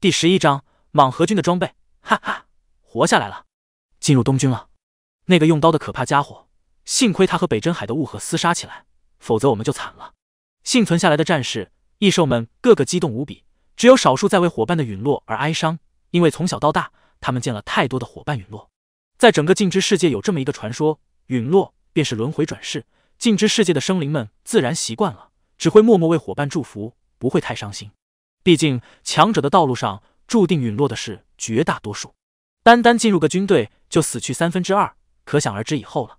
第11章莽河军的装备，哈哈，活下来了，进入东军了。那个用刀的可怕家伙，幸亏他和北真海的雾鹤厮杀起来，否则我们就惨了。幸存下来的战士、异兽们个个激动无比，只有少数在为伙伴的陨落而哀伤，因为从小到大，他们见了太多的伙伴陨落。在整个镜之世界有这么一个传说，陨落便是轮回转世，镜之世界的生灵们自然习惯了，只会默默为伙伴祝福，不会太伤心。毕竟强者的道路上注定陨落的是绝大多数，单单进入个军队就死去2/3，可想而知以后了。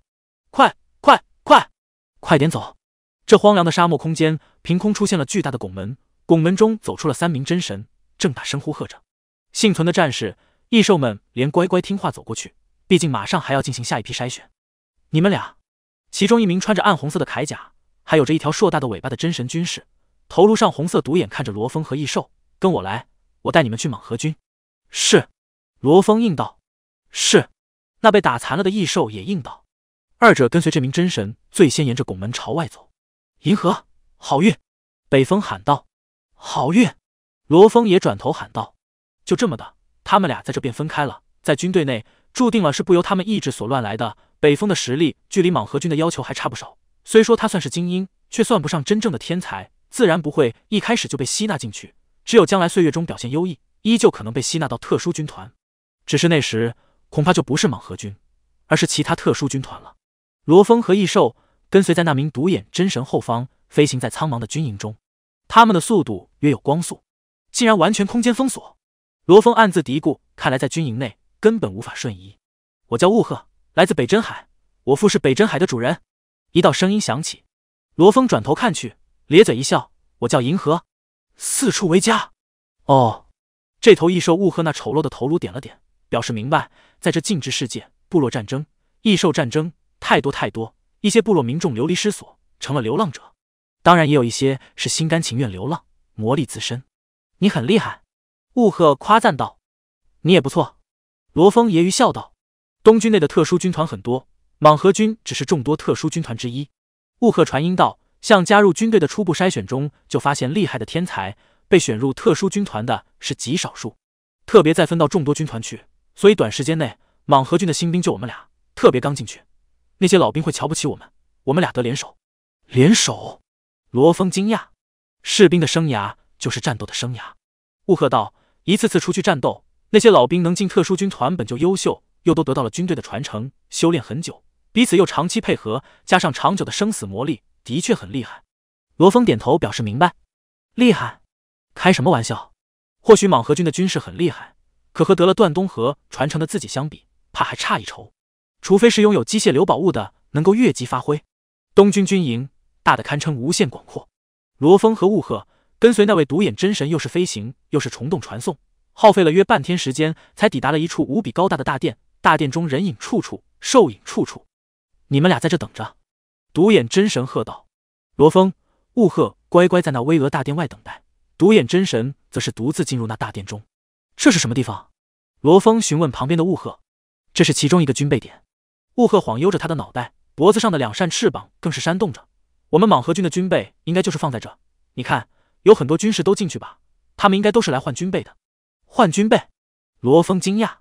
快点走！这荒凉的沙漠空间凭空出现了巨大的拱门，拱门中走出了3名真神，正大声呼喝着。幸存的战士、异兽们连乖乖听话走过去，毕竟马上还要进行下一批筛选。你们俩，其中一名穿着暗红色的铠甲，还有着一条硕大的尾巴的真神军士，头颅上红色独眼，看着罗峰和异兽，跟我来，我带你们去莽河军。是，罗峰应道。是，那被打残了的异兽也应道。二者跟随这名真神最先沿着拱门朝外走。银河，好运！北风喊道。好运！罗峰也转头喊道。就这么的，他们俩在这便分开了。在军队内，注定了是不由他们意志所乱来的。北风的实力距离莽河军的要求还差不少，虽说他算是精英，却算不上真正的天才，自然不会一开始就被吸纳进去，只有将来岁月中表现优异，依旧可能被吸纳到特殊军团。只是那时恐怕就不是莽河军，而是其他特殊军团了。罗峰和异兽跟随在那名独眼真神后方，飞行在苍茫的军营中，他们的速度约有光速，竟然完全空间封锁。罗峰暗自嘀咕，看来在军营内根本无法瞬移。我叫雾鹤，来自北真海，我父是北真海的主人。一道声音响起，罗峰转头看去，咧嘴一笑，我叫银河，四处为家。哦，这头异兽雾鹤那丑陋的头颅点了点，表示明白，在这静止世界，部落战争、异兽战争太多，一些部落民众流离失所，成了流浪者，当然也有一些是心甘情愿流浪，磨砺自身。你很厉害，雾鹤夸赞道。你也不错，罗峰揶揄笑道。东军内的特殊军团很多，莽河军只是众多特殊军团之一。雾鹤传音道，像加入军队的初步筛选中，就发现厉害的天才，被选入特殊军团的是极少数，特别再分到众多军团去，所以短时间内莽河军的新兵就我们俩，特别刚进去，那些老兵会瞧不起我们，我们俩得联手。联手？罗峰惊讶。士兵的生涯就是战斗的生涯。雾鹤道，一次次出去战斗，那些老兵能进特殊军团本就优秀，又都得到了军队的传承，修炼很久，彼此又长期配合，加上长久的生死磨砺，的确很厉害。罗峰点头表示明白。厉害？开什么玩笑？或许莽河军的军事很厉害，可和得了段东河传承的自己相比，怕还差一筹。除非是拥有机械流宝物的，能够越级发挥。东军军营大的堪称无限广阔。罗峰和雾鹤跟随那位独眼真神，又是飞行又是虫洞传送，耗费了约半天时间，才抵达了一处无比高大的大殿。大殿中人影处处，兽影处处。你们俩在这等着。独眼真神喝道。罗峰、雾鹤乖乖在那巍峨大殿外等待，独眼真神则是独自进入那大殿中。这是什么地方？罗峰询问旁边的雾鹤。这是其中一个军备点。雾鹤晃悠着他的脑袋，脖子上的2扇翅膀更是扇动着。我们莽河军的军备应该就是放在这，你看，有很多军士都进去吧，他们应该都是来换军备的。换军备？罗峰惊讶。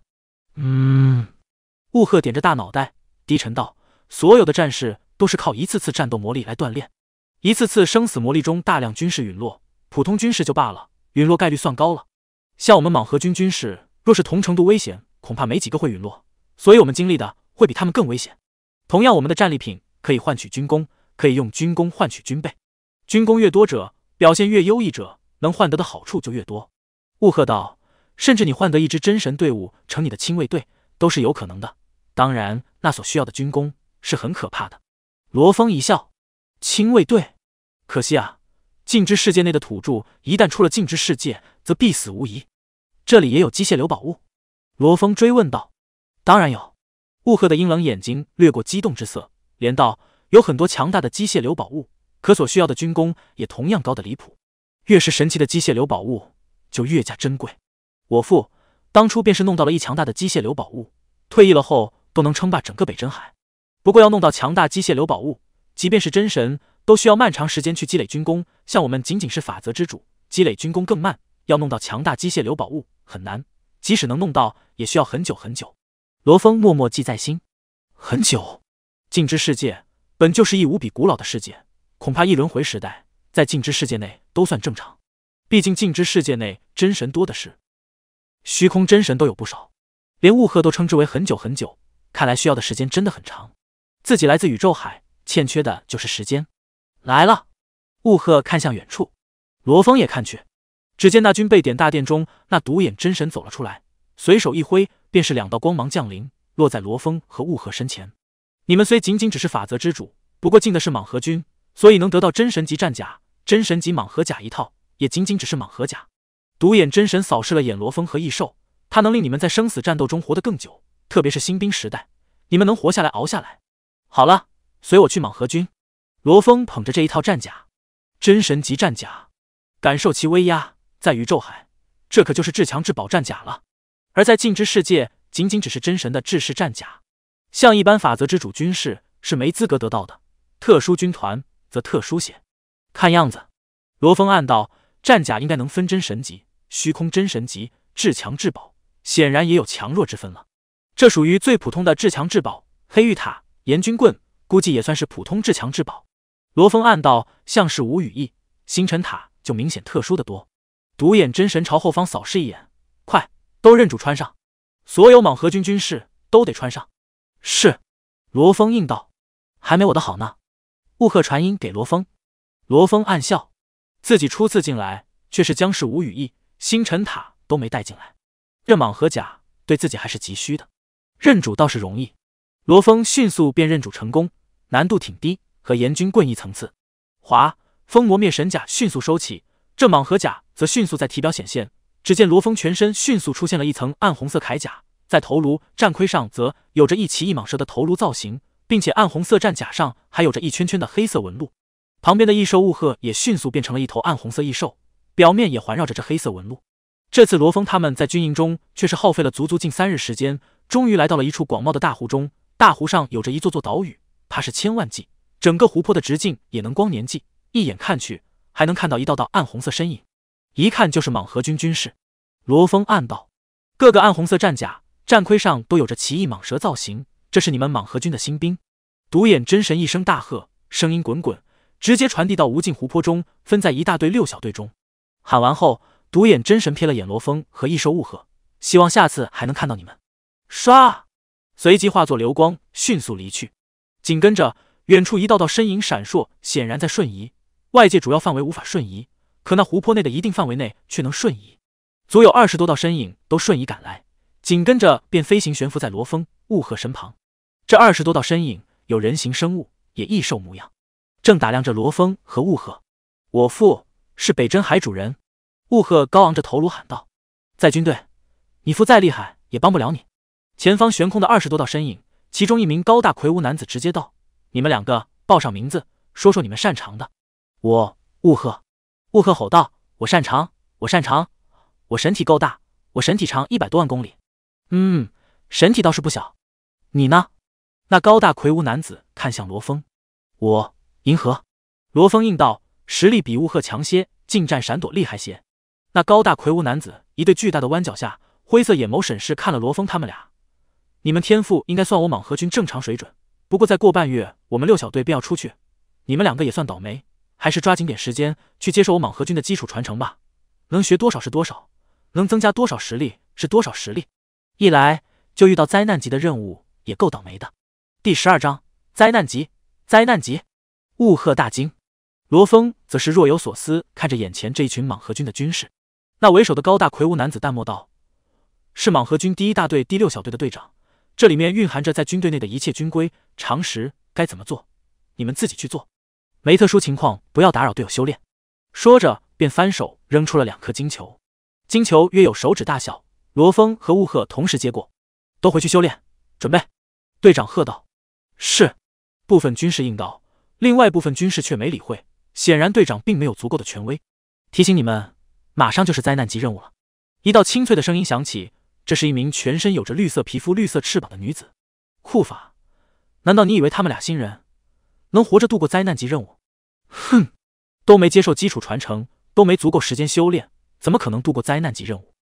雾鹤点着大脑袋，低沉道：所有的战士都是靠一次次战斗磨砺来锻炼，一次次生死磨砺中大量军士陨落，普通军士就罢了，陨落概率算高了。像我们莽河军军士，若是同程度危险，恐怕没几个会陨落，所以我们经历的会比他们更危险。同样，我们的战利品可以换取军功，可以用军功换取军备，军功越多者，表现越优异者，能换得的好处就越多。雾鹤道：甚至你换得一支真神队伍成你的亲卫队，都是有可能的。当然，那所需要的军功是很可怕的。罗峰一笑：亲卫队？可惜啊，禁之世界内的土著一旦出了禁之世界，则必死无疑。这里也有机械流宝物？罗峰追问道。当然有。雾鹤的阴冷眼睛掠过激动之色，连道：有很多强大的机械流宝物，可所需要的军功也同样高的离谱。越是神奇的机械流宝物，就越加珍贵。我父当初便是弄到了一强大的机械流宝物，退役了后都能称霸整个北真海。不过要弄到强大机械流宝物，即便是真神，都需要漫长时间去积累军功，像我们仅仅是法则之主，积累军功更慢，要弄到强大机械流宝物， 很难，即使能弄到，也需要很久很久。罗峰默默记在心。很久，镜之世界本就是一无比古老的世界，恐怕一轮回时代，在镜之世界内都算正常。毕竟镜之世界内真神多的是，虚空真神都有不少，连雾鹤都称之为很久很久，看来需要的时间真的很长。自己来自宇宙海，欠缺的就是时间。来了，雾鹤看向远处，罗峰也看去，只见那军备典大殿中，那独眼真神走了出来，随手一挥，便是2道光芒降临，落在罗峰和雾鹤身前。你们虽仅仅只是法则之主，不过进的是蟒河军，所以能得到真神级战甲、真神级蟒河甲一套，也仅仅只是蟒河甲。独眼真神扫视了眼罗峰和异兽，他能令你们在生死战斗中活得更久，特别是新兵时代，你们能活下来熬下来。好了，随我去蟒河军。罗峰捧着这一套战甲，真神级战甲，感受其威压，在宇宙海，这可就是至强至宝战甲了。而在镜之世界，仅仅只是真神的制式战甲，像一般法则之主军士是没资格得到的，特殊军团则特殊些。看样子，罗峰暗道，战甲应该能分真神级、虚空真神级、至强至宝，显然也有强弱之分了。这属于最普通的至强至宝，黑玉塔、炎军棍估计也算是普通至强至宝。罗峰暗道，像是无语义，星辰塔就明显特殊的多。独眼真神朝后方扫视一眼，快，都认主穿上，所有蟒河军军士都得穿上。是，罗峰应道。还没我的好呢。雾鹤传音给罗峰。罗峰暗笑，自己初次进来却是将士无语义，星辰塔都没带进来，这蟒河甲对自己还是急需的。认主倒是容易，罗峰迅速便认主成功，难度挺低，和炎军棍一层次。哗，风魔灭神甲迅速收起，这蟒河甲则迅速在体表显现。只见罗峰全身迅速出现了一层暗红色铠甲，在头颅、战盔上则有着一骑一蟒蛇的头颅造型，并且暗红色战甲上还有着一圈圈的黑色纹路。旁边的异兽雾鹤也迅速变成了一头暗红色异兽，表面也环绕着这黑色纹路。这次罗峰他们在军营中却是耗费了足足近3日时间，终于来到了一处广袤的大湖中。大湖上有着一座座岛屿，怕是千万计，整个湖泊的直径也能光年计，一眼看去还能看到一道道暗红色身影，一看就是蟒河军军士。罗峰暗道，各个暗红色战甲、战盔上都有着奇异蟒蛇造型，这是你们蟒河军的新兵。独眼真神一声大喝，声音滚滚，直接传递到无尽湖泊中，分在一大队6小队中。喊完后，独眼真神瞥了眼罗峰和异兽雾鹤，希望下次还能看到你们。唰，随即化作流光，迅速离去。紧跟着，远处一道道身影闪烁，显然在瞬移。外界主要范围无法瞬移，可那湖泊内的一定范围内却能瞬移。足有20多道身影都瞬移赶来，紧跟着便飞行悬浮在罗峰、雾鹤身旁。这20多道身影有人形生物，也异兽模样，正打量着罗峰和雾鹤。我父是北真海主人。雾鹤高昂着头颅喊道：在军队，你父再厉害也帮不了你。前方悬空的20多道身影，其中一名高大魁梧男子直接道：你们2个报上名字，说说你们擅长的。雾鹤。雾鹤吼道：我擅长，我神体够大，我神体长100多万公里。神体倒是不小。你呢？那高大魁梧男子看向罗峰。我银河。罗峰应道，实力比雾鹤强些，近战闪躲厉害些。那高大魁梧男子一对巨大的弯角下，灰色眼眸审视看了罗峰他们俩。你们天赋应该算我蟒河军正常水准，不过再过半月我们6小队便要出去，你们2个也算倒霉，还是抓紧点时间去接受我蟒河军的基础传承吧，能学多少是多少，能增加多少实力是多少实力。一来就遇到灾难级的任务，也够倒霉的。第12章灾难级。雾鹤大惊，罗峰则是若有所思看着眼前这一群蟒河军的军士。那为首的高大魁梧男子淡漠道：是蟒河军第1大队第6小队的队长，这里面蕴含着在军队内的一切军规常识，该怎么做你们自己去做，没特殊情况不要打扰队友修炼。说着便翻手扔出了2颗金球，金球约有手指大小，罗峰和雾鹤同时接过。都回去修炼，准备。队长喝道。是。部分军士应道，另外部分军士却没理会，显然队长并没有足够的权威。提醒你们，马上就是灾难级任务了。一道清脆的声音响起，这是一名全身有着绿色皮肤、绿色翅膀的女子。酷法，难道你以为他们俩新人能活着度过灾难级任务？哼，都没接受基础传承，都没足够时间修炼，怎么可能度过灾难级任务？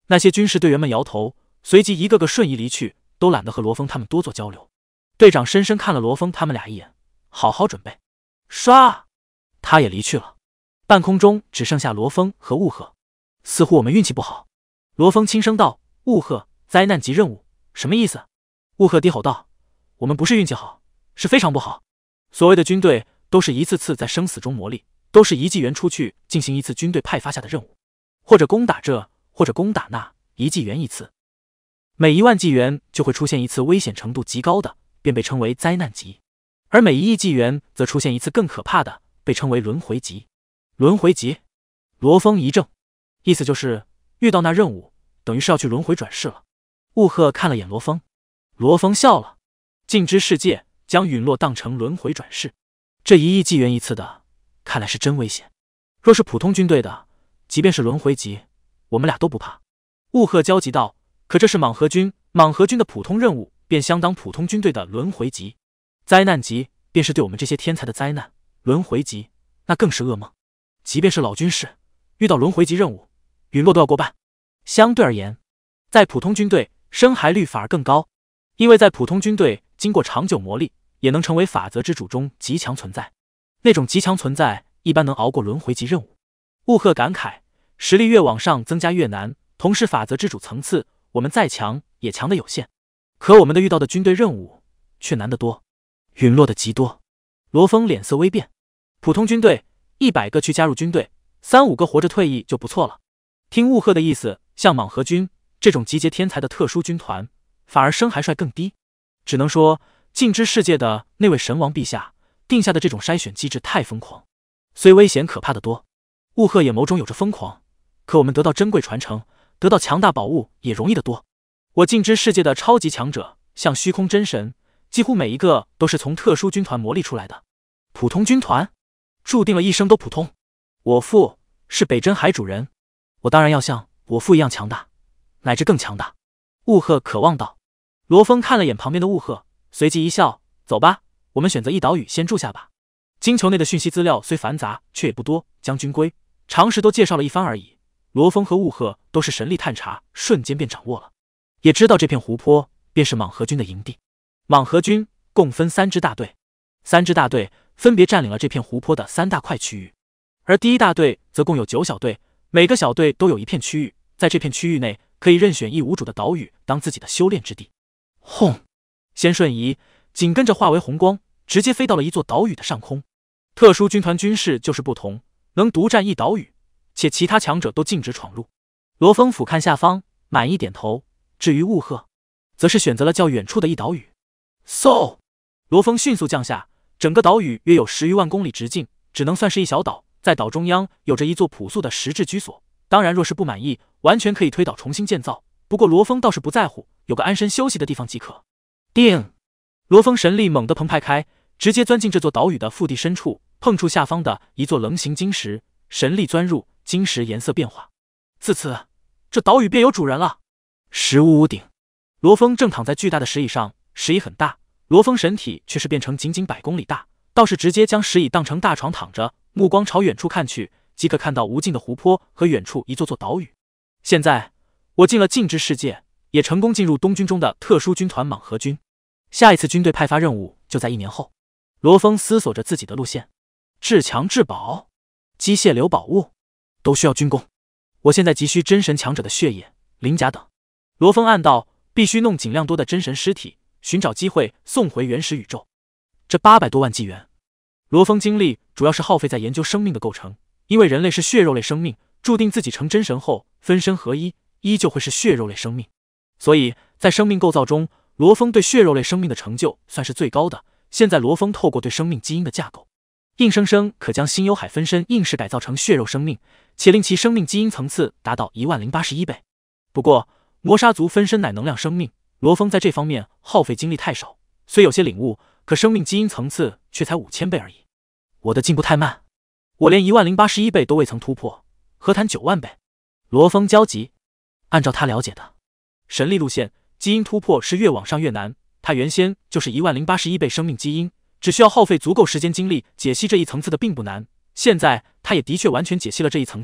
那些军事队员们摇头，随即一个个瞬移离去，都懒得和罗峰他们多做交流。队长深深看了罗峰他们俩一眼，好好准备。唰，他也离去了。半空中只剩下罗峰和雾鹤。似乎我们运气不好。罗峰轻声道：“雾鹤，灾难级任务，什么意思？”雾鹤低吼道：“我们不是运气好，是非常不好。所谓的军队都是一次次在生死中磨砺，都是一纪元出去进行一次军队派发下的任务，或者攻打这，或者攻打那，一纪元一次。每1万纪元就会出现一次危险程度极高的，便被称为灾难级；而每1亿纪元则出现一次更可怕的，被称为轮回级。轮回级。”罗峰一怔，意思就是遇到那任务，等于是要去轮回转世了。雾鹤看了眼罗峰，罗峰笑了。镜之世界将陨落当成轮回转世，这1亿纪元一次的，看来是真危险。若是普通军队的，即便是轮回级，我们俩都不怕。雾鹤焦急道：“可这是莽河军，莽河军的普通任务便相当普通军队的轮回级，灾难级便是对我们这些天才的灾难，轮回级那更是噩梦。即便是老军士，遇到轮回级任务，陨落都要过半。相对而言，在普通军队生还率反而更高，因为在普通军队经过长久磨砺，也能成为法则之主中极强存在。那种极强存在一般能熬过轮回级任务。”雾鹤感慨：“实力越往上增加越难，同是法则之主层次，我们再强也强的有限。可我们的遇到的军队任务却难得多，陨落的极多。”罗峰脸色微变，普通军队100个去加入军队，3、5个活着退役就不错了。听雾鹤的意思，像莽河军这种集结天才的特殊军团，反而生还率更低。只能说镜之世界的那位神王陛下定下的这种筛选机制太疯狂，虽危险可怕的多。雾鹤眼眸中有着疯狂，可我们得到珍贵传承，得到强大宝物也容易得多。我镜之世界的超级强者，像虚空真神，几乎每一个都是从特殊军团磨砺出来的。普通军团注定了一生都普通。我父是北真海主人，我当然要像我父一样强大，乃至更强大。雾鹤渴望道。罗峰看了眼旁边的雾鹤，随即一笑：“走吧，我们选择一岛屿先住下吧。星球内的讯息资料虽繁杂，却也不多，将军规常识都介绍了一番而已。罗峰和雾鹤都是神力探查，瞬间便掌握了，也知道这片湖泊便是莽河军的营地。莽河军共分3支大队，3支大队分别占领了这片湖泊的3大块区域，而第1大队则共有9小队，每个小队都有一片区域，在这片区域内可以任选一无主的岛屿当自己的修炼之地。轰！先瞬移，紧跟着化为红光，直接飞到了一座岛屿的上空。特殊军团军事就是不同，能独占一岛屿，且其他强者都禁止闯入。罗峰俯瞰下方，满意点头。至于雾鹤，则是选择了较远处的一岛屿。嗖！罗峰迅速降下，整个岛屿约有10余万公里直径，只能算是一小岛。在岛中央有着一座朴素的石质居所，当然若是不满意，完全可以推倒重新建造。不过罗峰倒是不在乎，有个安身休息的地方即可。定！罗峰神力猛地澎湃开，直接钻进这座岛屿的腹地深处，碰触下方的一座棱形晶石，神力钻入，晶石颜色变化。自此，这岛屿便有主人了。石屋屋顶，罗峰正躺在巨大的石椅上，石椅很大，罗峰身体却是变成仅100公里大，倒是直接将石椅当成大床躺着，目光朝远处看去，即可看到无尽的湖泊和远处一座座岛屿。现在我进了镜之世界，也成功进入东军中的特殊军团莽河军。下一次军队派发任务就在1年后。罗峰思索着自己的路线，至强至宝、机械流宝物都需要军工，我现在急需真神强者的血液、鳞甲等。罗峰暗道，必须弄尽量多的真神尸体，寻找机会送回原始宇宙。这800多万纪元，罗峰精力主要是耗费在研究生命的构成，因为人类是血肉类生命，注定自己成真神后分身合一，依旧会是血肉类生命。所以在生命构造中，罗峰对血肉类生命的成就算是最高的。现在罗峰透过对生命基因的架构，硬生生可将星幽海分身硬式改造成血肉生命，且令其生命基因层次达到10081倍。不过魔杀族分身乃能量生命，罗峰在这方面耗费精力太少，虽有些领悟，可生命基因层次却才5000倍而已。我的进步太慢，我连10081倍都未曾突破，何谈9万倍？罗峰焦急。按照他了解的神力路线，基因突破是越往上越难，他原先就是10081倍生命基因，只需要耗费足够时间精力解析这一层次的并不难。现在他也的确完全解析了这一层次，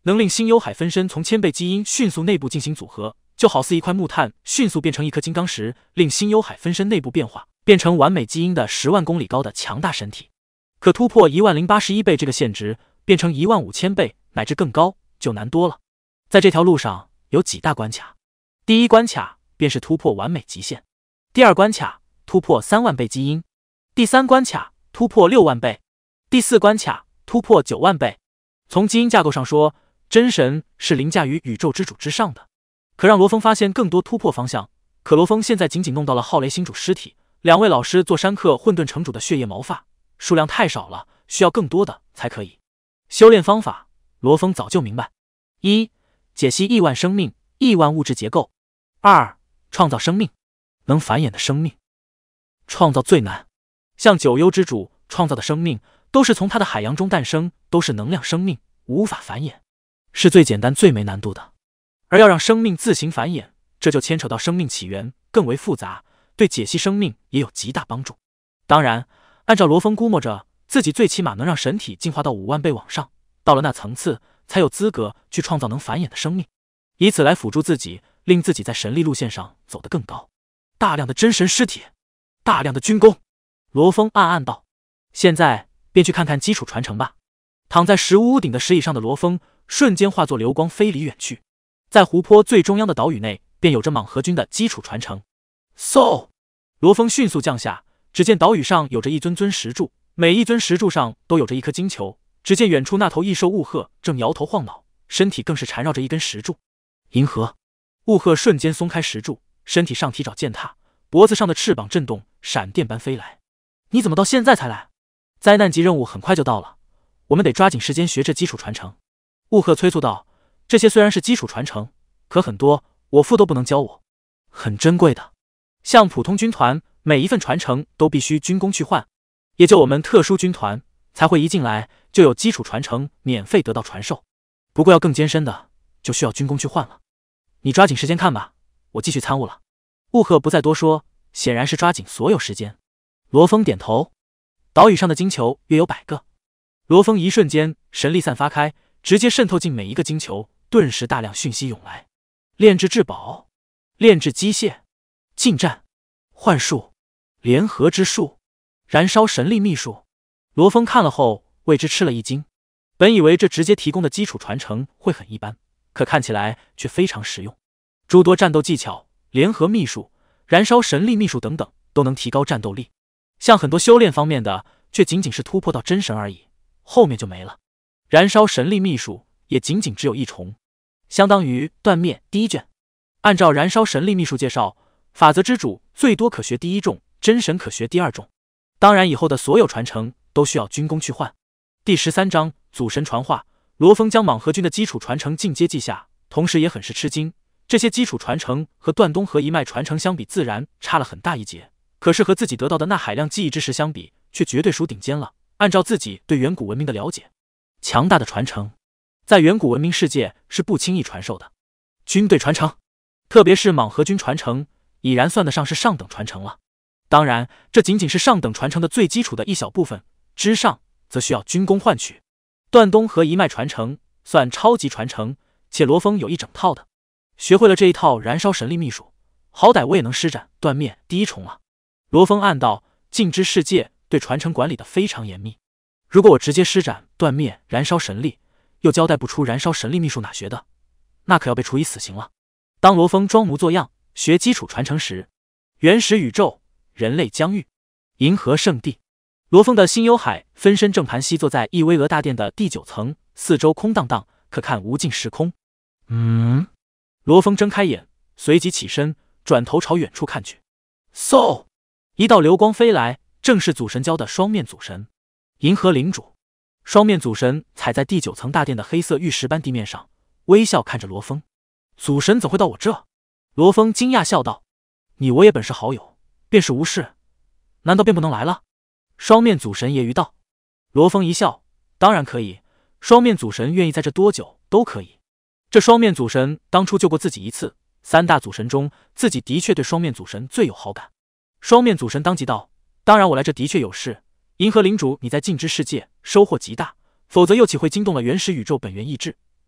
能令星幽海分身从千倍基因迅速内部进行组合，就好似一块木炭迅速变成一颗金刚石，令星幽海分身内部变化，变成完美基因的10万公里高的强大身体。可突破10081倍这个限值，变成15000倍乃至更高，就难多了。在这条路上有几大关卡，第一关卡便是突破完美极限，第二关卡突破3万倍基因，第三关卡突破6万倍，第四关卡突破9万倍。从基因架构上说，真神是凌驾于宇宙之主之上的。可让罗峰发现更多突破方向，可罗峰现在仅仅弄到了浩雷星主尸体，2位老师做山客混沌城主的血液毛发，数量太少了，需要更多的才可以。修炼方法，罗峰早就明白：一、解析亿万生命、亿万物质结构；二、创造生命，能繁衍的生命。创造最难，像九幽之主创造的生命，都是从他的海洋中诞生，都是能量生命，无法繁衍，是最简单最没难度的。而要让生命自行繁衍，这就牵扯到生命起源，更为复杂，对解析生命也有极大帮助。当然，按照罗峰估摸着，自己最起码能让神体进化到5万倍往上，到了那层次，才有资格去创造能繁衍的生命，以此来辅助自己，令自己在神力路线上走得更高。大量的真神尸体，大量的军功，罗峰暗暗道：现在便去看看基础传承吧。躺在石屋屋顶的石椅上的罗峰，瞬间化作流光飞离远去。在湖泊最中央的岛屿内，便有着蟒河军的基础传承。嗖！罗峰迅速降下，只见岛屿上有着一尊尊石柱，每一尊石柱上都有着一颗金球。只见远处那头异兽雾鹤正摇头晃脑，身体更是缠绕着一根石柱。银河！雾鹤瞬间松开石柱，身体上提爪践踏，脖子上的翅膀震动，闪电般飞来。你怎么到现在才来？灾难级任务很快就到了，我们得抓紧时间学这基础传承。雾鹤催促道：这些虽然是基础传承，可很多我父都不能教我，很珍贵的。像普通军团，每一份传承都必须军功去换，也就我们特殊军团才会一进来就有基础传承免费得到传授。不过要更艰深的，就需要军功去换了。你抓紧时间看吧，我继续参悟了。雾鹤不再多说，显然是抓紧所有时间。罗峰点头。岛屿上的金球约有100个，罗峰一瞬间神力散发开，直接渗透进每一个金球，顿时大量讯息涌来。炼制至宝，炼制机械，近战，幻术，联合之术，燃烧神力秘术。罗峰看了后为之吃了一惊，本以为这直接提供的基础传承会很一般，可看起来却非常实用。诸多战斗技巧、联合秘术、燃烧神力秘术等等，都能提高战斗力。像很多修炼方面的，却仅仅是突破到真神而已，后面就没了。燃烧神力秘术也仅仅只有1重，相当于断灭第1卷。按照燃烧神力秘术介绍，法则之主最多可学第1重，真神可学第2重。当然以后的所有传承都需要军功去换。第13章祖神传话，罗峰将蟒河军的基础传承进阶记下，同时也很是吃惊，这些基础传承和断东河一脉传承相比，自然差了很大一截。可是和自己得到的那海量记忆之石相比，却绝对属顶尖了。按照自己对远古文明的了解，强大的传承在远古文明世界是不轻易传授的。军队传承，特别是蟒河军传承，已然算得上是上等传承了。当然，这仅仅是上等传承的最基础的一小部分，之上则需要军功换取。断东河一脉传承算超级传承，且罗峰有一整套的。学会了这一套燃烧神力秘术，好歹我也能施展断灭第1重了。罗峰暗道，镜之世界对传承管理的非常严密，如果我直接施展断灭燃烧神力，又交代不出燃烧神力秘术哪学的，那可要被处以死刑了。当罗峰装模作样学基础传承时，原始宇宙，人类疆域，银河圣地，罗峰的星幽海分身正盘膝坐在一巍峨大殿的第9层，四周空荡荡，可看无尽时空。罗峰睁开眼，随即起身，转头朝远处看去。嗖！一道流光飞来，正是祖神教的双面祖神，银河领主。双面祖神踩在第9层大殿的黑色玉石般地面上，微笑看着罗峰。祖神怎会到我这？罗峰惊讶笑道：你我也本是好友，便是无事，难道便不能来了？双面祖神揶揄道。罗峰一笑，当然可以，双面祖神愿意在这多久都可以。这双面祖神当初救过自己一次，3大祖神中，自己的确对双面祖神最有好感。双面祖神当即道：当然我来这的确有事，银河领主你在镜之世界收获极大，否则又岂会惊动了原始宇宙本源意志？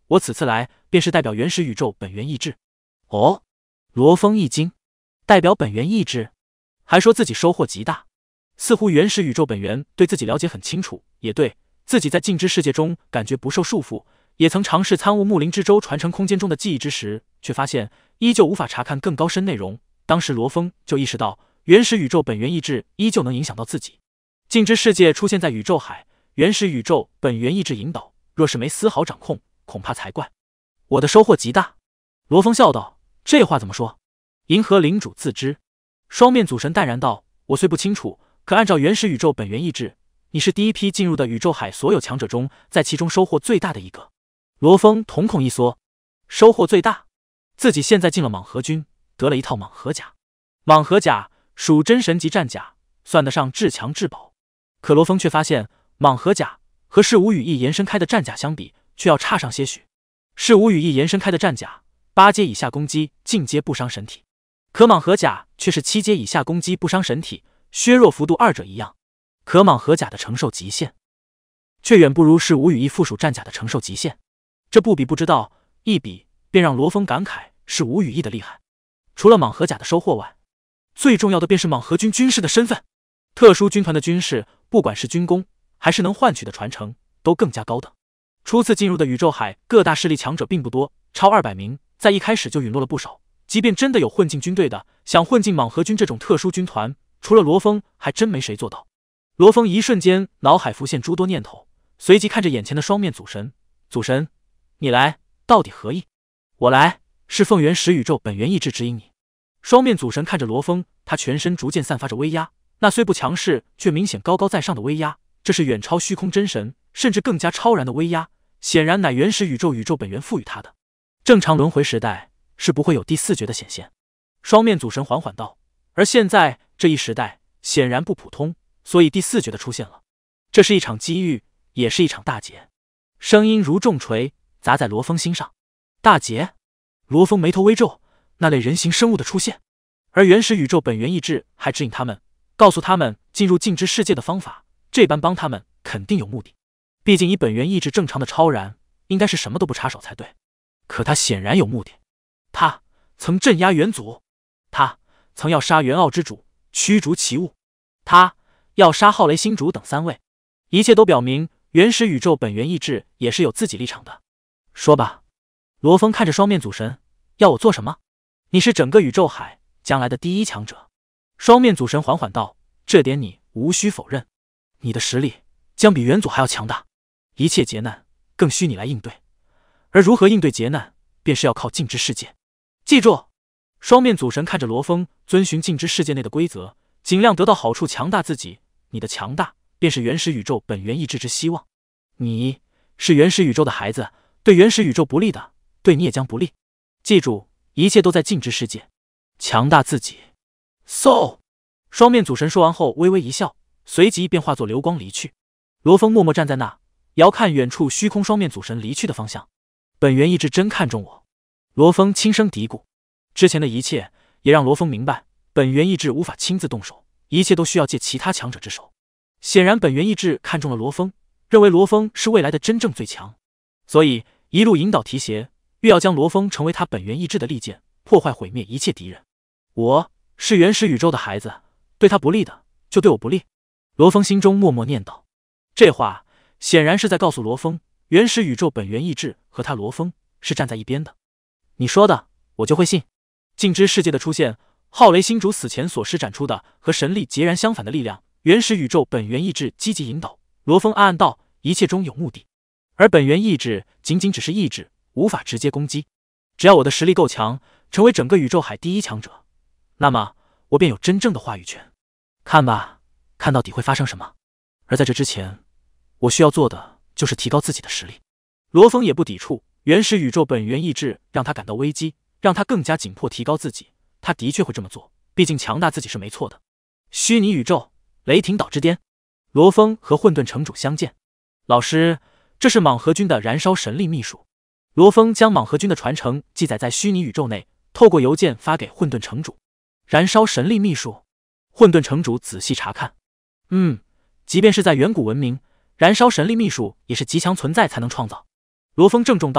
我此次来便是代表原始宇宙本源意志。哦，罗峰一惊，代表本源意志，还说自己收获极大。似乎原始宇宙本源对自己了解很清楚，也对自己在静之世界中感觉不受束缚，也曾尝试参悟木灵之舟传承空间中的记忆之时，却发现依旧无法查看更高深内容。当时罗峰就意识到，原始宇宙本源意志依旧能影响到自己。静之世界出现在宇宙海，原始宇宙本源意志引导，若是没丝毫掌控，恐怕才怪。我的收获极大。罗峰笑道：“这话怎么说？银河领主自知。”双面祖神淡然道：“我虽不清楚，可按照原始宇宙本源意志，你是第一批进入的宇宙海所有强者中，在其中收获最大的一个。”罗峰瞳孔一缩，收获最大？自己现在进了蟒河军，得了一套蟒河甲。蟒河甲属真神级战甲，算得上至强至宝。可罗峰却发现，蟒河甲和是无羽翼延伸开的战甲相比，却要差上些许。是无羽翼延伸开的战甲，8阶以下攻击进阶不伤神体，可蟒河甲却是7阶以下攻击不伤神体，削弱幅度二者一样。可蟒河甲的承受极限，却远不如是无羽翼附属战甲的承受极限。这不比不知道，一比便让罗峰感慨是无羽翼的厉害。除了蟒河甲的收获外，最重要的便是蟒河军军士的身份。特殊军团的军士，不管是军功还是能换取的传承，都更加高等。初次进入的宇宙海各大势力强者并不多，超200名，在一开始就陨落了不少。即便真的有混进军队的，想混进蟒河军这种特殊军团，除了罗峰，还真没谁做到。罗峰一瞬间脑海浮现诸多念头，随即看着眼前的双面祖神：“祖神，你来到底何意？”“我来是奉原始宇宙本源意志指引你。”双面祖神看着罗峰，他全身逐渐散发着威压，那虽不强势，却明显高高在上的威压，这是远超虚空真神，甚至更加超然的威压，显然乃原始宇宙本源赋予他的。正常轮回时代是不会有第4绝的显现。双面祖神缓缓道：“而现在这一时代显然不普通，所以第4绝的出现了。这是一场机遇，也是一场大劫。”声音如重锤砸在罗峰心上。大劫？罗峰眉头微皱，那类人形生物的出现，而原始宇宙本源意志还指引他们，告诉他们进入静之世界的方法，这般帮他们肯定有目的。毕竟以本源意志正常的超然，应该是什么都不插手才对。可他显然有目的。他曾镇压元祖，他曾要杀元奥之主，驱逐其物，他要杀浩雷星主等3位。一切都表明原始宇宙本源意志也是有自己立场的。说吧。罗峰看着双面祖神：“要我做什么？”“你是整个宇宙海将来的第一强者。”双面祖神缓缓道：“这点你无需否认，你的实力将比元祖还要强大。一切劫难更需你来应对，而如何应对劫难，便是要靠静之世界。记住！”双面祖神看着罗峰，遵循静之世界内的规则，尽量得到好处，强大自己。你的强大便是原始宇宙本源意志之希望。你是原始宇宙的孩子，对原始宇宙不利的，对你也将不利。记住，一切都在静之世界，强大自己。So， 双面祖神说完后微微一笑，随即便化作流光离去。罗峰默默站在那，遥看远处虚空双面祖神离去的方向。本源意志真看中我。罗峰轻声嘀咕，之前的一切也让罗峰明白，本源意志无法亲自动手，一切都需要借其他强者之手。显然本源意志看中了罗峰，认为罗峰是未来的真正最强，所以一路引导提携，欲要将罗峰成为他本源意志的利剑，破坏毁灭一切敌人。我是原始宇宙的孩子，对他不利的就对我不利。罗峰心中默默念叨，这话显然是在告诉罗峰，原始宇宙本源意志和他罗峰是站在一边的。你说的我就会信。静之世界的出现，浩雷星主死前所施展出的和神力截然相反的力量，原始宇宙本源意志积极引导。罗峰暗暗道，一切中有目的，而本源意志仅仅只是意志，无法直接攻击。只要我的实力够强，成为整个宇宙海第一强者，那么我便有真正的话语权。看吧，看到底会发生什么。而在这之前，我需要做的就是提高自己的实力。罗峰也不抵触，原始宇宙本源意志让他感到危机，让他更加紧迫提高自己。他的确会这么做，毕竟强大自己是没错的。虚拟宇宙，雷霆岛之巅，罗峰和混沌城主相见。老师，这是蟒河军的燃烧神力秘术。罗峰将蟒河军的传承记载在虚拟宇宙内，透过邮件发给混沌城主。燃烧神力秘术，混沌城主仔细查看。即便是在远古文明，燃烧神力秘术也是极强存在才能创造。罗峰郑重道：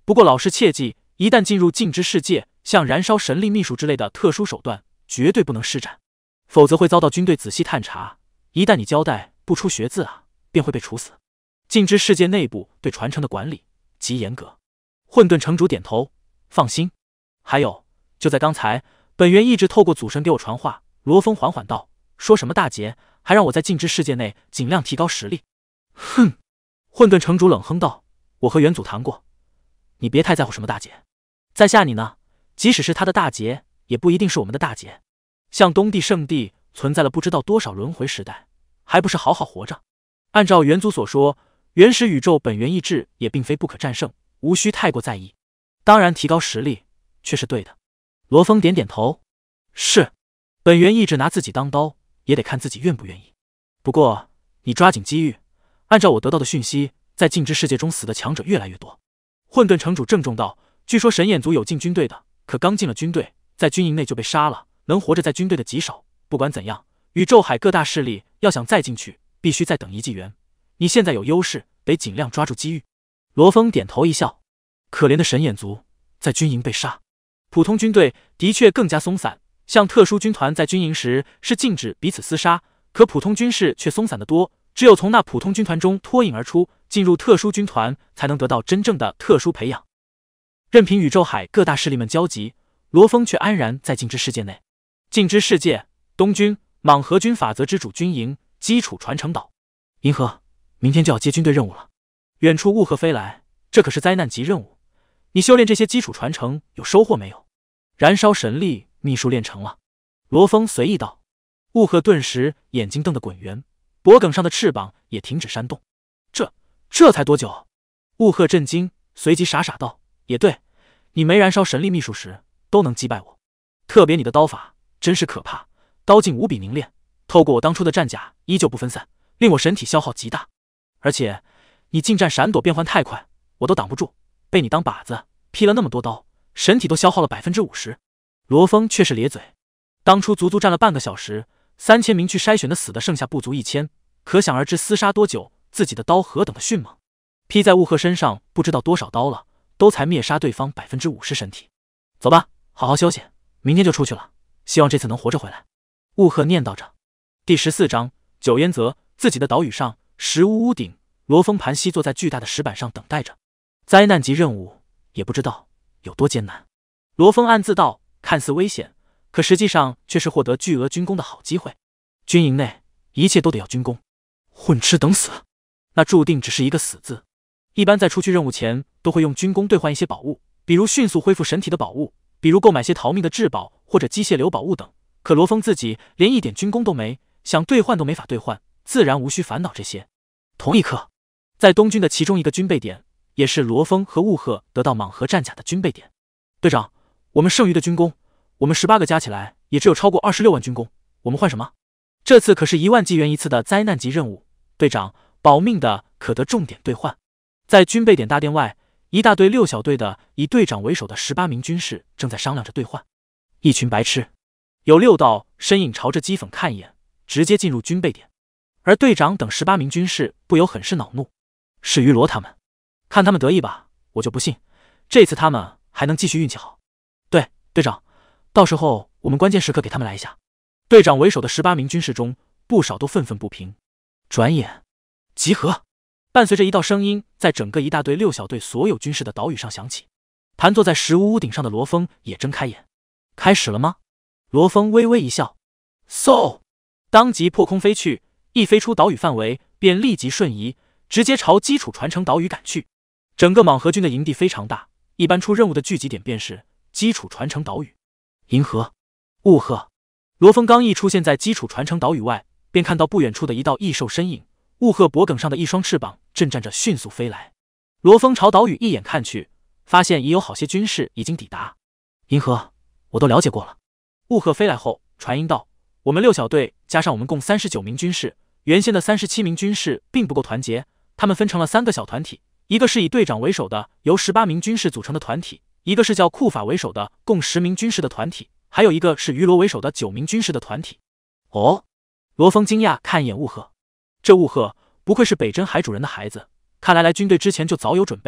不过老师切记，一旦进入禁之世界，像燃烧神力秘术之类的特殊手段，绝对不能施展，否则会遭到军队仔细探查。一旦你交代不出学字啊，便会被处死。禁之世界内部对传承的管理极严格。混沌城主点头，放心。还有，就在刚才，本源一直透过祖神给我传话。罗峰缓缓道：“说什么大劫，还让我在禁之世界内尽量提高实力。”哼！混沌城主冷哼道：“我和元祖谈过，你别太在乎什么大劫，在下你呢，即使是他的大劫，也不一定是我们的大劫。像东帝圣地存在了不知道多少轮回时代，还不是好好活着？按照元祖所说，原始宇宙本源意志也并非不可战胜，无需太过在意。当然，提高实力却是对的。”罗峰点点头：“是。本源意志拿自己当刀，也得看自己愿不愿意。不过你抓紧机遇，按照我得到的讯息，在禁之世界中死的强者越来越多。”混沌城主郑重道：“据说神眼族有进军队的，可刚进了军队，在军营内就被杀了，能活着在军队的极少。不管怎样，宇宙海各大势力要想再进去，必须再等一纪元。你现在有优势，得尽量抓住机遇。”罗峰点头一笑：“可怜的神眼族，在军营被杀。普通军队的确更加松散，像特殊军团在军营时是禁止彼此厮杀，可普通军士却松散得多，只有从那普通军团中脱颖而出，进入特殊军团，才能得到真正的特殊培养。任凭宇宙海各大势力们交集，罗峰却安然在禁之世界内。禁之世界，东军莽河军法则之主军营，基础传承岛。银河，明天就要接军队任务了。远处雾鹤飞来，这可是灾难级任务。你修炼这些基础传承有收获没有？燃烧神力秘术练成了。罗峰随意道。雾鹤顿时眼睛瞪得滚圆，脖颈上的翅膀也停止扇动。这才多久？雾鹤震惊，随即傻傻道：“也对，你没燃烧神力秘术时都能击败我，特别你的刀法真是可怕，刀劲无比凝练，透过我当初的战甲依旧不分散，令我神体消耗极大。而且你近战闪躲变换太快，我都挡不住，被你当靶子劈了那么多刀，神体都消耗了50%。”罗峰却是咧嘴，当初足足战了半个小时，3000名去筛选的死的剩下不足1000，可想而知厮杀多久，自己的刀何等的迅猛。劈在雾鹤身上不知道多少刀了，都才灭杀对方50%身体。走吧，好好休息，明天就出去了，希望这次能活着回来。雾鹤念叨着。第14章九烟泽。自己的岛屿上，石屋屋顶，罗峰盘膝坐在巨大的石板上等待着。灾难级任务也不知道有多艰难。罗峰暗自道，看似危险，可实际上却是获得巨额军功的好机会。军营内一切都得要军功，混吃等死，那注定只是一个死字。一般在出去任务前，都会用军功兑换一些宝物，比如迅速恢复神体的宝物，比如购买些逃命的至宝或者机械流宝物等。可罗峰自己连一点军功都没，想兑换都没法兑换，自然无需烦恼这些。同一刻，在东军的其中一个军备点，也是罗峰和雾鹤得到蟒河战甲的军备点。队长，我们剩余的军功，我们18个加起来也只有超过26万军功，我们换什么？这次可是1万纪元一次的灾难级任务，队长，保命的可得重点兑换。在军备点大殿外，一大队6小队的以队长为首的18名军士正在商量着兑换。一群白痴，有6道身影朝着讥讽看一眼，直接进入军备点。而队长等18名军士不由很是恼怒，是于罗他们，看他们得意吧，我就不信这次他们还能继续运气好。对，队长，到时候我们关键时刻给他们来一下。队长为首的18名军士中，不少都愤愤不平。转眼，集合！伴随着一道声音，在整个一大队6小队所有军士的岛屿上响起。盘坐在石屋屋顶上的罗峰也睁开眼。开始了吗？罗峰微微一笑，嗖，当即破空飞去，一飞出岛屿范围，便立即瞬移，直接朝基础传承岛屿赶去。整个蟒河军的营地非常大，一般出任务的聚集点便是基础传承岛屿。银河、雾鹤、罗峰刚一出现在基础传承岛屿外，便看到不远处的一道异兽身影。雾鹤脖颈上的一双翅膀震颤着迅速飞来。罗峰朝岛屿一眼看去，发现已有好些军士已经抵达。银河，我都了解过了。雾鹤飞来后传音道，我们6小队加上我们共39名军士，原先的37名军士并不够团结，他们分成了3个小团体，一个是以队长为首的由18名军士组成的团体，一个是叫库法为首的共10名军士的团体，还有一个是于罗为首的9名军士的团体。哦，罗峰惊讶看一眼雾鹤，这雾鹤不愧是北真海主人的孩子，看来来军队之前就早有准备，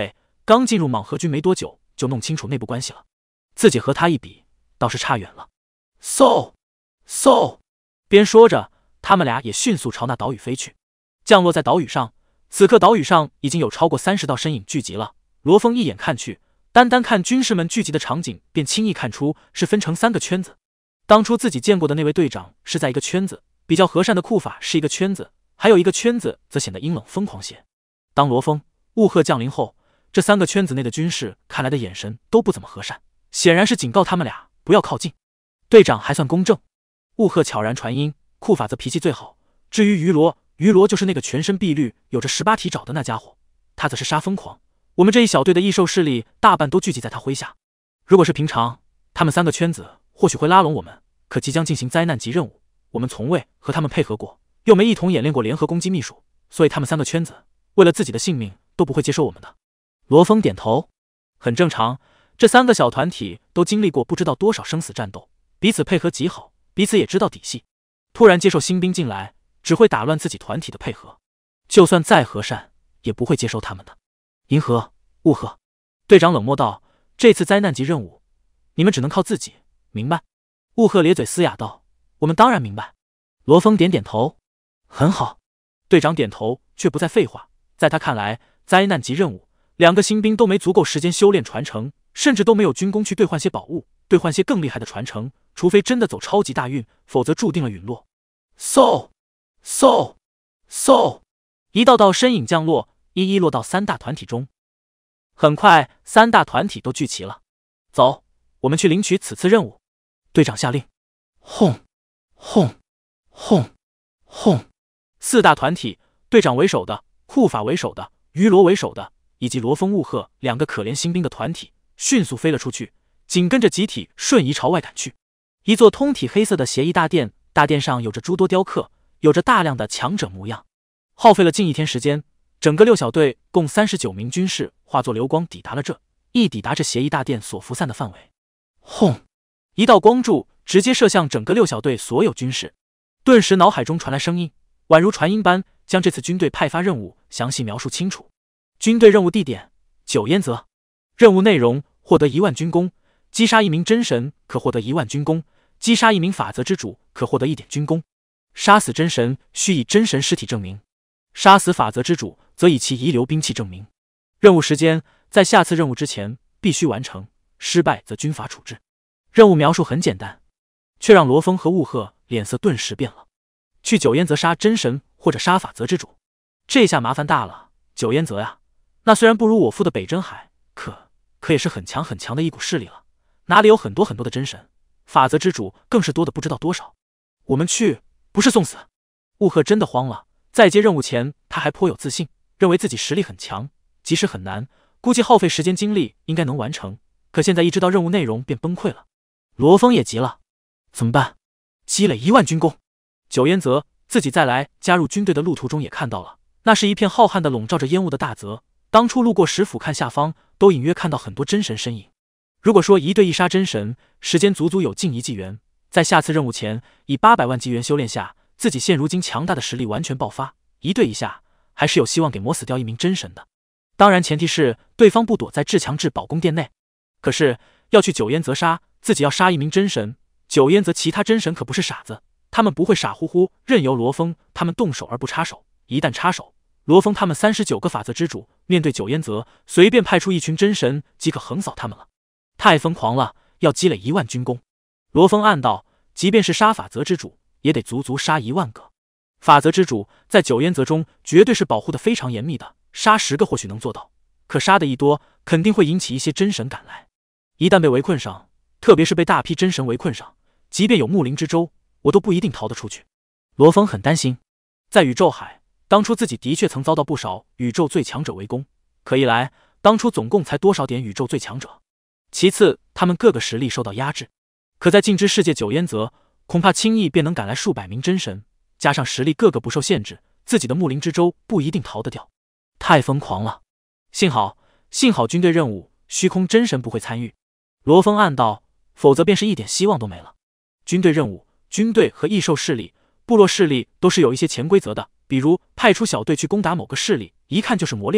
刚进入莽河军没多久，就弄清楚内部关系了。自己和他一比，倒是差远了。嗖嗖，边说着，他们俩也迅速朝那岛屿飞去。降落在岛屿上，此刻岛屿上已经有超过30道身影聚集了。罗峰一眼看去，单看军士们聚集的场景，便轻易看出是分成3个圈子。当初自己见过的那位队长是在一个圈子，比较和善的库法是一个圈子，还有一个圈子则显得阴冷疯狂些。当罗峰、雾鹤降临后，这3个圈子内的军士看来的眼神都不怎么和善，显然是警告他们俩不要靠近。队长还算公正，雾鹤悄然传音，库法则脾气最好。至于于罗就是那个全身碧绿、有着18体爪的那家伙，他则是杀疯狂。我们这一小队的异兽势力大半都聚集在他麾下。如果是平常，他们3个圈子或许会拉拢我们，可即将进行灾难级任务，我们从未和他们配合过，又没一同演练过联合攻击秘术，所以他们3个圈子为了自己的性命都不会接受我们的。罗峰点头，很正常，这3个小团体都经历过不知道多少生死战斗，彼此配合极好，彼此也知道底细。突然接受新兵进来，只会打乱自己团体的配合，就算再和善，也不会接收他们的。银河、雾鹤，队长冷漠道：“这次灾难级任务，你们只能靠自己，明白？”雾鹤咧嘴嘶哑道：“我们当然明白。”罗峰点点头：“很好。”队长点头，却不再废话。在他看来，灾难级任务，2个新兵都没足够时间修炼传承，甚至都没有军功去兑换些宝物，兑换些更厉害的传承，除非真的走超级大运，否则注定了陨落。嗖嗖嗖，一道道身影降落，一一落到3大团体中。很快，3大团体都聚齐了。走，我们去领取此次任务。队长下令。轰轰轰轰，4大团体，队长为首的，库法为首的，于罗为首的，以及罗峰、雾鹤2个可怜新兵的团体，迅速飞了出去，紧跟着集体瞬移朝外赶去。一座通体黑色的协议大殿，大殿上有着诸多雕刻，有着大量的强者模样。耗费了近1天时间，整个6小队共39名军士化作流光抵达了抵达这协议大殿所辐散的范围。轰！一道光柱直接射向整个6小队所有军士，顿时脑海中传来声音，宛如传音般将这次军队派发任务详细描述清楚。军队任务地点：九烟泽。任务内容：获得1万军功，击杀1名真神可获得1万军功，击杀1名法则之主可获得1点军功。杀死真神需以真神尸体证明，杀死法则之主则以其遗留兵器证明。任务时间：在下次任务之前必须完成，失败则军法处置。任务描述很简单，却让罗峰和雾鹤脸色顿时变了。去九烟泽杀真神或者杀法则之主，这下麻烦大了。九烟泽呀，那虽然不如我父的北真海，可也是很强的一股势力了，哪里有很多的真神，法则之主更是多的不知道多少。我们去不是送死。雾鹤真的慌了，在接任务前他还颇有自信，认为自己实力很强，即使很难，估计耗费时间精力应该能完成，可现在一知道任务内容便崩溃了。罗峰也急了，怎么办？积累1万军功。九烟泽自己再来加入军队的路途中也看到了，那是一片浩瀚的笼罩着烟雾的大泽，当初路过时俯瞰下方，都隐约看到很多真神身影。如果说1对1杀真神，时间足足有近1纪元，在下次任务前以800万纪元修炼下，自己现如今强大的实力完全爆发，1对1下还是有希望给磨死掉1名真神的。当然前提是对方不躲在至强至宝宫殿内。可是要去九烟泽杀，自己要杀1名真神，九烟泽其他真神可不是傻子，他们不会傻乎乎任由罗峰他们动手而不插手，一旦插手，罗峰他们39个法则之主面对九烟泽，随便派出一群真神即可横扫他们了。太疯狂了，要积累1万军功。罗峰暗道，即便是杀法则之主，也得足杀1万个。法则之主在九烟泽中绝对是保护的非常严密的，杀10个或许能做到，可杀的一多，肯定会引起一些真神赶来。一旦被围困上，特别是被大批真神围困上，即便有木灵之舟，我都不一定逃得出去。罗峰很担心，在宇宙海，当初自己的确曾遭到不少宇宙最强者围攻，可一来，当初总共才多少点宇宙最强者；其次，他们各个实力受到压制。可在镜之世界九烟泽，恐怕轻易便能赶来数百名真神，加上实力各个不受限制，自己的木灵之舟不一定逃得掉。太疯狂了！幸好军队任务，虚空真神不会参与。罗峰暗道，否则便是一点希望都没了。军队任务，军队和异兽势力、部落势力都是有一些潜规则的，比如派出小队去攻打某个势力，一看就是磨练的，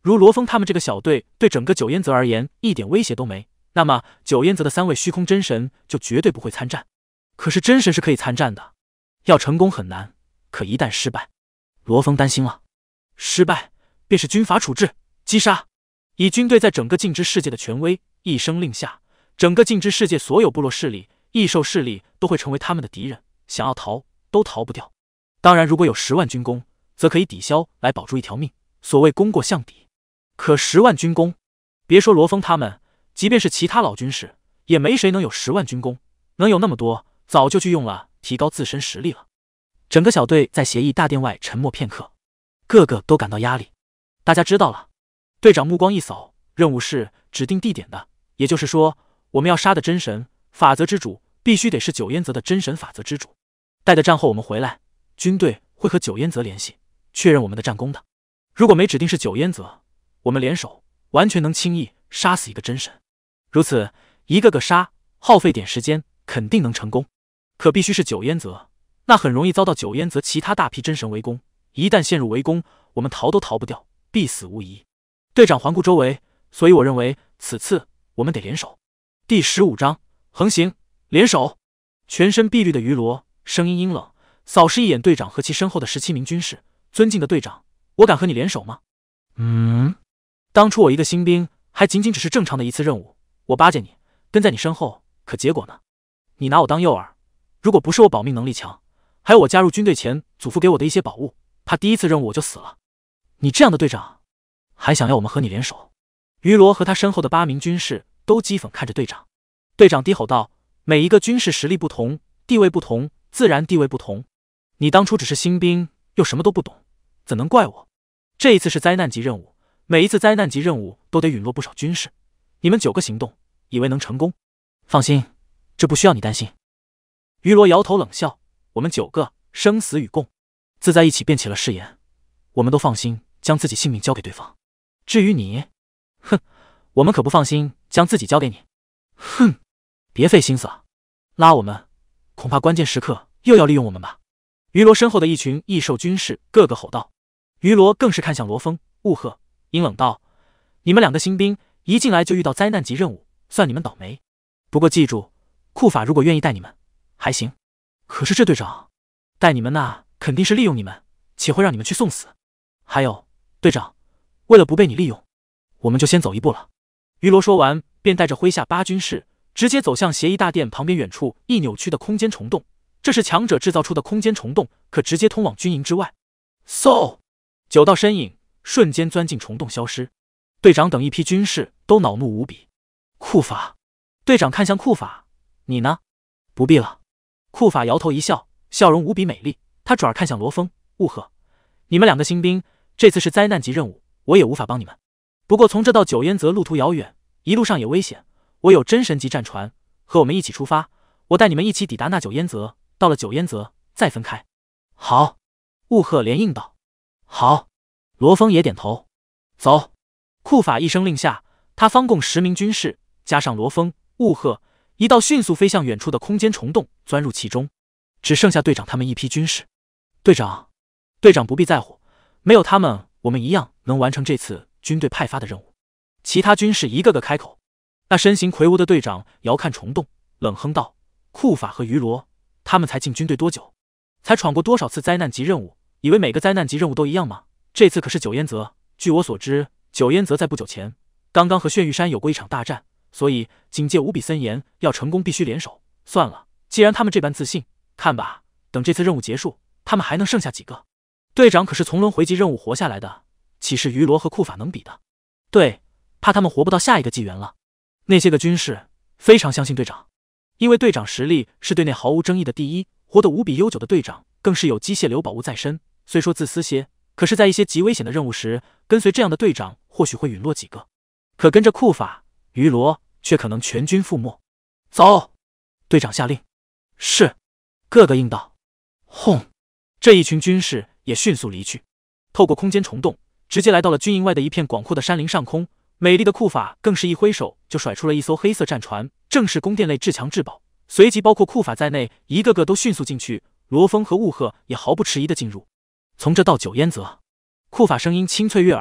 如罗峰他们这个小队对整个九烟泽而言一点威胁都没，那么九烟泽的3位虚空真神就绝对不会参战。可是真神是可以参战的，要成功很难，可一旦失败，罗峰担心了，失败便是军阀处置，击杀。以军队在整个镜之世界的权威，一声令下，整个镜之世界所有部落势力、异兽势力都会成为他们的敌人，想要逃都逃不掉。当然，如果有10万军功，则可以抵消来保住一条命，所谓功过相抵。可10万军功，别说罗峰他们，即便是其他老军士，也没谁能有10万军功，能有那么多，早就去用了提高自身实力了。整个小队在协议大殿外沉默片刻，个个都感到压力。大家知道了。队长目光一扫，任务是指定地点的，也就是说，我们要杀的真神法则之主必须得是九烟泽的真神法则之主。待的战后我们回来，军队会和九烟泽联系，确认我们的战功的。如果没指定是九烟泽，我们联手完全能轻易杀死一个真神。如此一个个杀，耗费点时间，肯定能成功。可必须是九烟泽，那很容易遭到九烟泽其他大批真神围攻。一旦陷入围攻，我们逃都逃不掉，必死无疑。队长环顾周围，所以我认为此次我们得联手。第15章横行，联手。全身碧绿的鱼罗声音阴冷，扫视一眼队长和其身后的17名军士，尊敬的队长，我敢和你联手吗？当初我一个新兵，还仅仅只是正常的一次任务，我巴结你，跟在你身后，可结果呢？你拿我当诱饵，如果不是我保命能力强，还有我加入军队前祖父给我的一些宝物，怕第一次任务我就死了。你这样的队长，还想要我们和你联手？于罗和他身后的8名军士都讥讽看着队长。队长低吼道：每一个军士实力不同，地位不同，自然地位不同。你当初只是新兵，又什么都不懂，怎能怪我？这一次是灾难级任务，每一次灾难级任务都得陨落不少军士。你们9个行动，以为能成功？放心，这不需要你担心。于罗摇头冷笑：我们9个生死与共，自在一起便起了誓言，我们都放心将自己性命交给对方。至于你，我们可不放心将自己交给你。别费心思了，拉我们，恐怕关键时刻又要利用我们吧。于罗身后的一群异兽军士个个吼道。于罗更是看向罗峰、雾鹤，阴冷道：你们2个新兵一进来就遇到灾难级任务，算你们倒霉。不过记住，库法如果愿意带你们，还行。可是这队长带你们那肯定是利用你们，且会让你们去送死。还有，队长，为了不被你利用，我们就先走一步了。于罗说完，便带着麾下8军士直接走向协议大殿旁边远处一扭曲的空间虫洞。这是强者制造出的空间虫洞，可直接通往军营之外。嗖，9道身影瞬间钻进虫洞消失。队长等一批军士都恼怒无比。库法，队长看向库法，你呢？不必了。库法摇头一笑，笑容无比美丽。他转而看向罗峰、雾鹤，你们2个新兵，这次是灾难级任务，我也无法帮你们。不过从这到九烟泽路途遥远，一路上也危险，我有真神级战船，和我们一起出发，我带你们一起抵达那九烟泽，到了九烟泽再分开。好，雾鹤连应道。好，罗峰也点头。走。库法一声令下，他方共10名军士，加上罗峰、雾鹤，一道迅速飞向远处的空间虫洞，钻入其中。只剩下队长他们一批军士。队长不必在乎，没有他们，我们一样能完成这次军队派发的任务。其他军士一个个开口。那身形魁梧的队长遥看虫洞，冷哼道：库法和于罗，他们才进军队多久？才闯过多少次灾难级任务？以为每个灾难级任务都一样吗？这次可是九烟泽。据我所知，九烟泽在不久前刚刚和炫玉山有过一场大战，所以警戒无比森严，要成功必须联手。算了，既然他们这般自信，看吧，等这次任务结束，他们还能剩下几个？队长可是从轮回击任务活下来的，岂是于罗和库法能比的？对，怕他们活不到下一个纪元了。那些个军士非常相信队长，因为队长实力是队内毫无争议的第一，活得无比悠久的队长更是有机械流宝物在身。虽说自私些，可是在一些极危险的任务时，跟随这样的队长或许会陨落几个，可跟着库法、于罗却可能全军覆没。走！队长下令。是。个个应道。轰！这一群军士也迅速离去，透过空间虫洞，直接来到了军营外的一片广阔的山林上空。美丽的库法更是一挥手就甩出了一艘黑色战船，正是宫殿类至强至宝。随即包括库法在内，一个个都迅速进去。罗峰和雾鹤也毫不迟疑地进入。从这到九烟泽，库法声音清脆悦耳，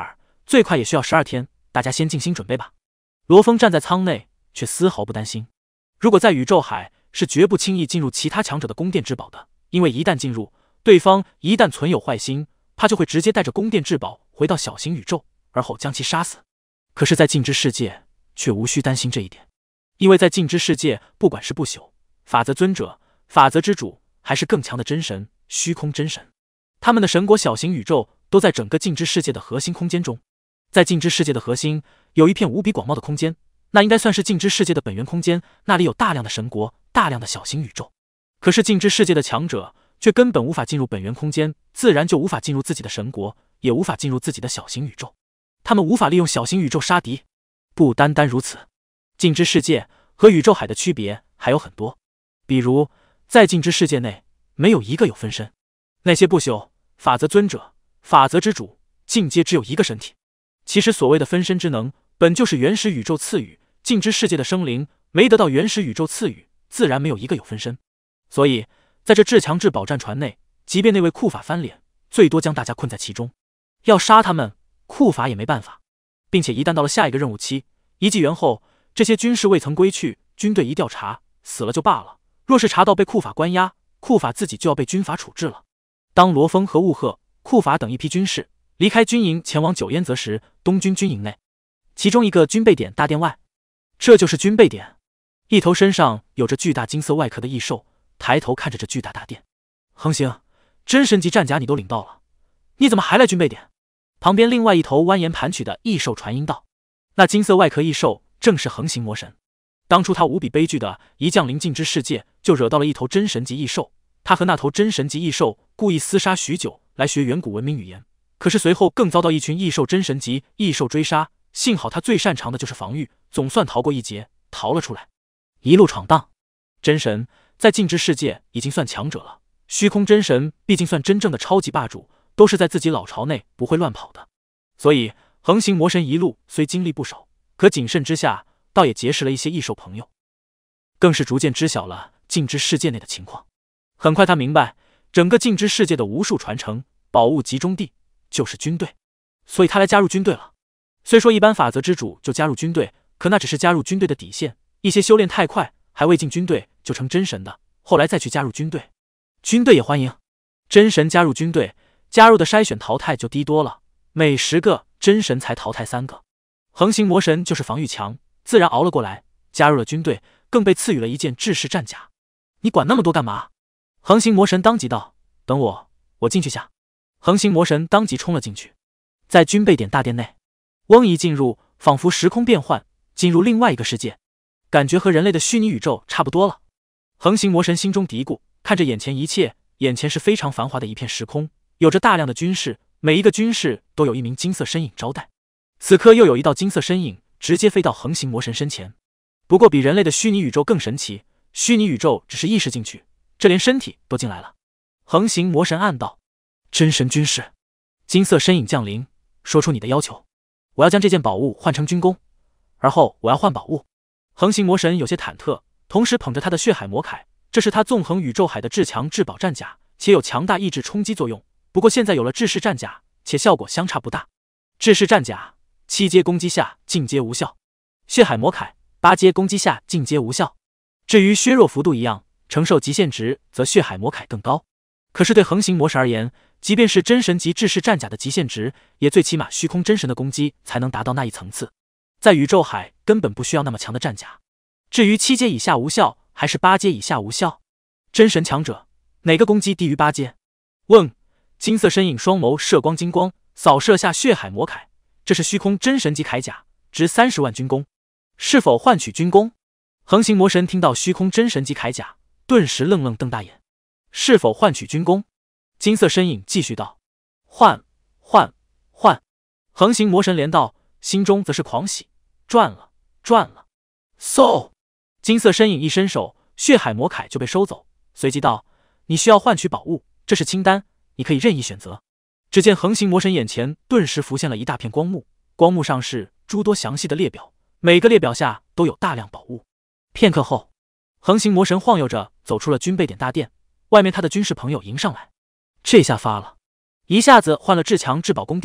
最快也需要12天，大家先静心准备吧。罗峰站在舱内，却丝毫不担心。如果在宇宙海，是绝不轻易进入其他强者的宫殿至宝的，因为一旦进入，对方一旦存有坏心，他就会直接带着宫殿至宝回到小型宇宙，而后将其杀死。可是，在镜之世界却无需担心这一点，因为在镜之世界，不管是不朽、法则尊者、法则之主，还是更强的真神、虚空真神，他们的神国小型宇宙都在整个镜之世界的核心空间中。在镜之世界的核心，有一片无比广袤的空间，那应该算是镜之世界的本源空间，那里有大量的神国，大量的小型宇宙。可是镜之世界的强者却根本无法进入本源空间，自然就无法进入自己的神国，也无法进入自己的小型宇宙。他们无法利用小型宇宙杀敌。不单单如此，镜之世界和宇宙海的区别还有很多。比如，在镜之世界内，没有一个有分身。那些不朽、法则尊者、法则之主，境界只有一个身体。其实所谓的分身之能，本就是原始宇宙赐予。镜之世界的生灵没得到原始宇宙赐予，自然没有一个有分身。所以，在这至强至宝战船内，即便那位库法翻脸，最多将大家困在其中。要杀他们，库法也没办法。并且一旦到了下一个任务期，一纪元后，这些军士未曾归去，军队一调查，死了就罢了。若是查到被库法关押，库法自己就要被军法处置了。当罗峰和雾鹤、库法等一批军士离开军营前往九烟泽时，东军军营内，其中一个军备点大殿外，这就是军备点。一头身上有着巨大金色外壳的异兽抬头看着这巨大大殿。恒星，真神级战甲你都领到了，你怎么还来军备点？旁边另外一头蜿蜒盘曲的异兽传音道。那金色外壳异兽正是横行魔神。当初他无比悲剧的一降临镜之世界，就惹到了一头真神级异兽。他和那头真神级异兽故意厮杀许久，来学远古文明语言。可是随后更遭到一群异兽真神级异兽追杀，幸好他最擅长的就是防御，总算逃过一劫，逃了出来。一路闯荡，真神在镜之世界已经算强者了。虚空真神毕竟算真正的超级霸主，都是在自己老巢内不会乱跑的。所以横行魔神一路虽经历不少，可谨慎之下，倒也结识了一些异兽朋友，更是逐渐知晓了镜之世界内的情况。很快他明白，整个镜之世界的无数传承宝物集中地就是军队，所以他来加入军队了。虽说一般法则之主就加入军队，可那只是加入军队的底线。一些修炼太快，还未进军队就成真神的，后来再去加入军队，军队也欢迎。真神加入军队，加入的筛选淘汰就低多了，每10个真神才淘汰3个。横行魔神就是防御强，自然熬了过来，加入了军队，更被赐予了一件制式战甲。你管那么多干嘛？横行魔神当即道：等我进去下。横行魔神当即冲了进去。在军备点大殿内，嗡一进入，仿佛时空变换，进入另外一个世界，感觉和人类的虚拟宇宙差不多了。横行魔神心中嘀咕，看着眼前一切，眼前是非常繁华的一片时空，有着大量的军士，每一个军士都有一名金色身影招待。此刻又有一道金色身影直接飞到横行魔神身前。不过比人类的虚拟宇宙更神奇，虚拟宇宙只是意识进去，这连身体都进来了。横行魔神暗道：真神军士。金色身影降临，说出你的要求，我要将这件宝物换成军功，而后我要换宝物。横行魔神有些忐忑，同时捧着他的血海魔铠，这是他纵横宇宙海的至强至宝战甲，且有强大抑制冲击作用。不过现在有了制式战甲，且效果相差不大。制式战甲7阶攻击下进阶无效，血海魔铠8阶攻击下进阶无效。至于削弱幅度一样，承受极限值则血海魔铠更高。可是对横行魔神而言，即便是真神级制式战甲的极限值，也最起码虚空真神的攻击才能达到那一层次。在宇宙海根本不需要那么强的战甲。至于7阶以下无效还是8阶以下无效，真神强者哪个攻击低于8阶？问。金色身影双眸射光金光，扫射下血海魔铠，这是虚空真神级铠甲，值30万军功，是否换取军功？横行魔神听到虚空真神级铠甲，顿时愣愣瞪大眼。是否换取军功？金色身影继续道：换。横行魔神连道，心中则是狂喜，赚了。嗖！金色身影一伸手，血海魔铠就被收走，随即道：你需要换取宝物，这是清单，你可以任意选择。只见横行魔神眼前顿时浮现了一大片光幕，光幕上是诸多详细的列表，每个列表下都有大量宝物。片刻后，横行魔神晃悠着走出了军备点大殿，外面他的军事朋友迎上来。这下发了，一下子换了至强至宝宫殿，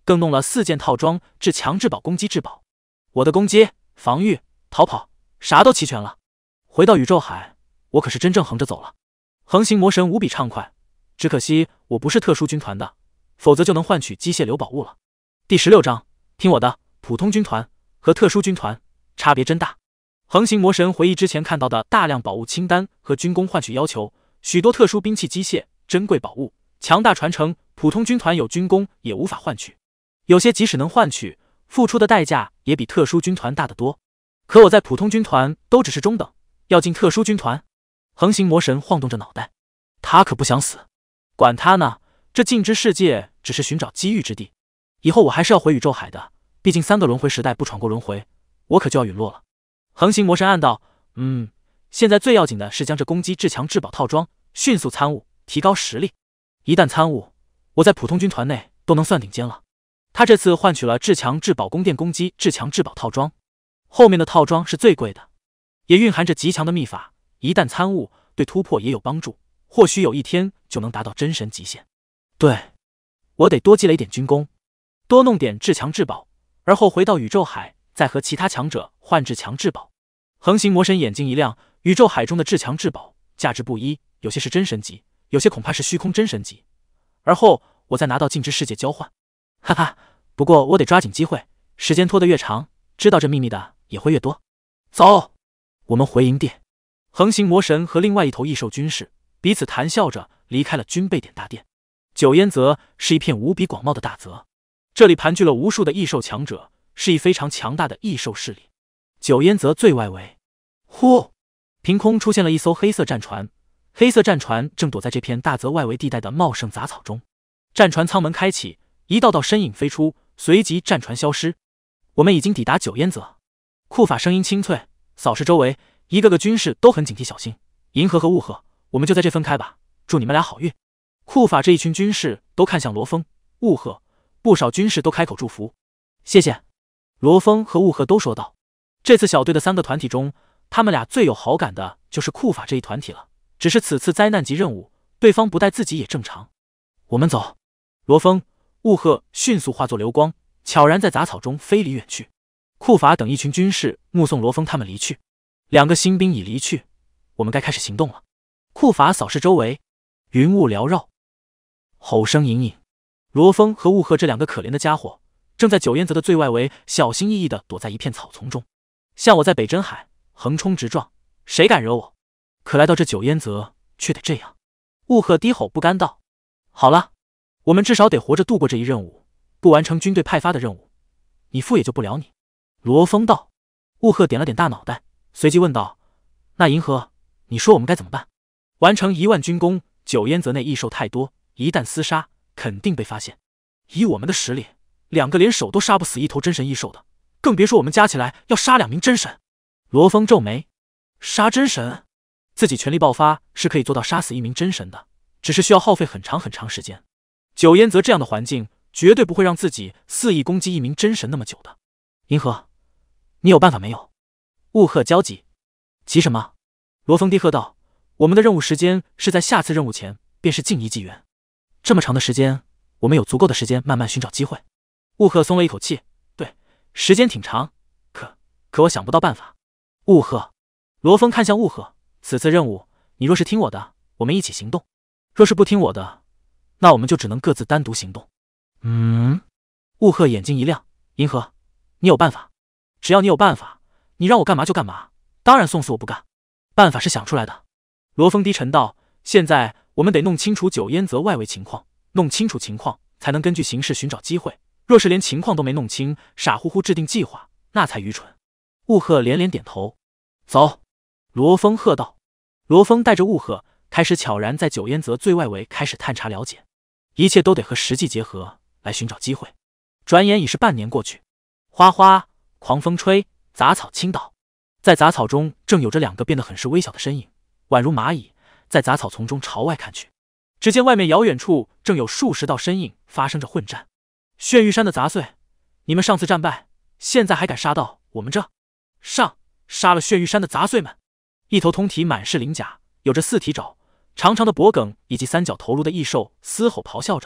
更弄了4件套装至强至宝攻击至宝。我的攻击、防御、逃跑啥都齐全了。回到宇宙海，我可是真正横着走了。横行魔神无比畅快，只可惜我不是特殊军团的，否则就能换取机械流宝物了。第16章，听我的，普通军团和特殊军团差别真大。横行魔神回忆之前看到的大量宝物清单和军工换取要求，许多特殊兵器、机械、珍贵宝物、强大传承，普通军团有军工也无法换取。有些即使能换取，付出的代价也比特殊军团大得多。可我在普通军团都只是中等，要进特殊军团，横行魔神晃动着脑袋，他可不想死。管他呢，这禁之世界只是寻找机遇之地，以后我还是要回宇宙海的，毕竟3个轮回时代不闯过轮回，我可就要陨落了。横行魔神暗道，现在最要紧的是将这攻击至强至宝套装迅速参悟，提高实力。一旦参悟，我在普通军团内都能算顶尖了。他这次换取了至强至宝宫殿攻击至强至宝套装，后面的套装是最贵的，也蕴含着极强的秘法，一旦参悟，对突破也有帮助，或许有一天就能达到真神极限。对，我得多积累点军功，多弄点至强至宝，而后回到宇宙海，再和其他强者换至强至宝。横行魔神眼睛一亮，宇宙海中的至强至宝价值不一，有些是真神级，有些恐怕是虚空真神级，而后我再拿到禁之世界交换。哈哈，不过我得抓紧机会，时间拖得越长，知道这秘密的也会越多。走，我们回营地。横行魔神和另外一头异兽军士彼此谈笑着离开了军备点大殿。九烟泽是一片无比广袤的大泽，这里盘踞了无数的异兽强者，是一非常强大的异兽势力。九烟泽最外围，呼，凭空出现了一艘黑色战船，黑色战船正躲在这片大泽外围地带的茂盛杂草中。战船舱门开启，一道道身影飞出，随即战船消失。我们已经抵达九烟泽。库法声音清脆，扫视周围，一个个军士都很警惕小心。银河和雾鹤，我们就在这分开吧，祝你们俩好运。库法这一群军士都看向罗峰、雾鹤，不少军士都开口祝福。谢谢。罗峰和雾鹤都说道。这次小队的3个团体中，他们俩最有好感的就是库法这一团体了。只是此次灾难级任务，对方不带自己也正常。我们走。罗峰、雾鹤迅速化作流光，悄然在杂草中飞离远去。库法等一群军士目送罗峰他们离去。2个新兵已离去，我们该开始行动了。库法扫视周围，云雾缭绕，吼声隐隐。罗峰和雾鹤这2个可怜的家伙，正在九烟泽的最外围，小心翼翼地躲在一片草丛中。像我在北真海横冲直撞，谁敢惹我？可来到这九烟泽却得这样。雾鹤低吼不甘道：好了，我们至少得活着度过这一任务，不完成军队派发的任务，你父也救不了你。罗峰道。雾鹤点了点大脑袋，随即问道：那银河，你说我们该怎么办？完成1万军功，九烟泽内异兽太多，一旦厮杀肯定被发现。以我们的实力，2个连手都杀不死一头真神异兽的，更别说我们加起来要杀2名真神。罗峰皱眉，杀真神？自己全力爆发是可以做到杀死1名真神的，只是需要耗费很长很长时间。九烟泽这样的环境，绝对不会让自己肆意攻击1名真神那么久的。银河，你有办法没有？雾鹤焦急。急什么？罗峰低喝道：我们的任务时间是在下次任务前，便是近1纪元。这么长的时间，我们有足够的时间慢慢寻找机会。雾鹤松了一口气，对，时间挺长，可我想不到办法。雾鹤，罗峰看向雾鹤，此次任务，你若是听我的，我们一起行动；若是不听我的，那我们就只能各自单独行动。雾鹤眼睛一亮，银河，你有办法？只要你有办法，你让我干嘛就干嘛，当然送死我不干。办法是想出来的。罗峰低沉道：现在我们得弄清楚九烟泽外围情况，弄清楚情况，才能根据形势寻找机会。若是连情况都没弄清，傻乎乎制定计划，那才愚蠢。雾鹤连连点头。走。罗峰喝道。罗峰带着雾鹤开始悄然在九烟泽最外围开始探查了解，一切都得和实际结合来寻找机会。转眼已是半年过去，哗哗，狂风吹，杂草倾倒，在杂草中正有着2个变得很是微小的身影，宛如蚂蚁，在杂草丛中朝外看去。只见外面遥远处正有数十道身影发生着混战。炫玉山的杂碎，你们上次战败，现在还敢杀到我们这？杀了炫玉山的杂碎们！一头通体满是鳞甲，有着4体爪、长长的脖颈以及3角头颅的异兽嘶吼咆哮着，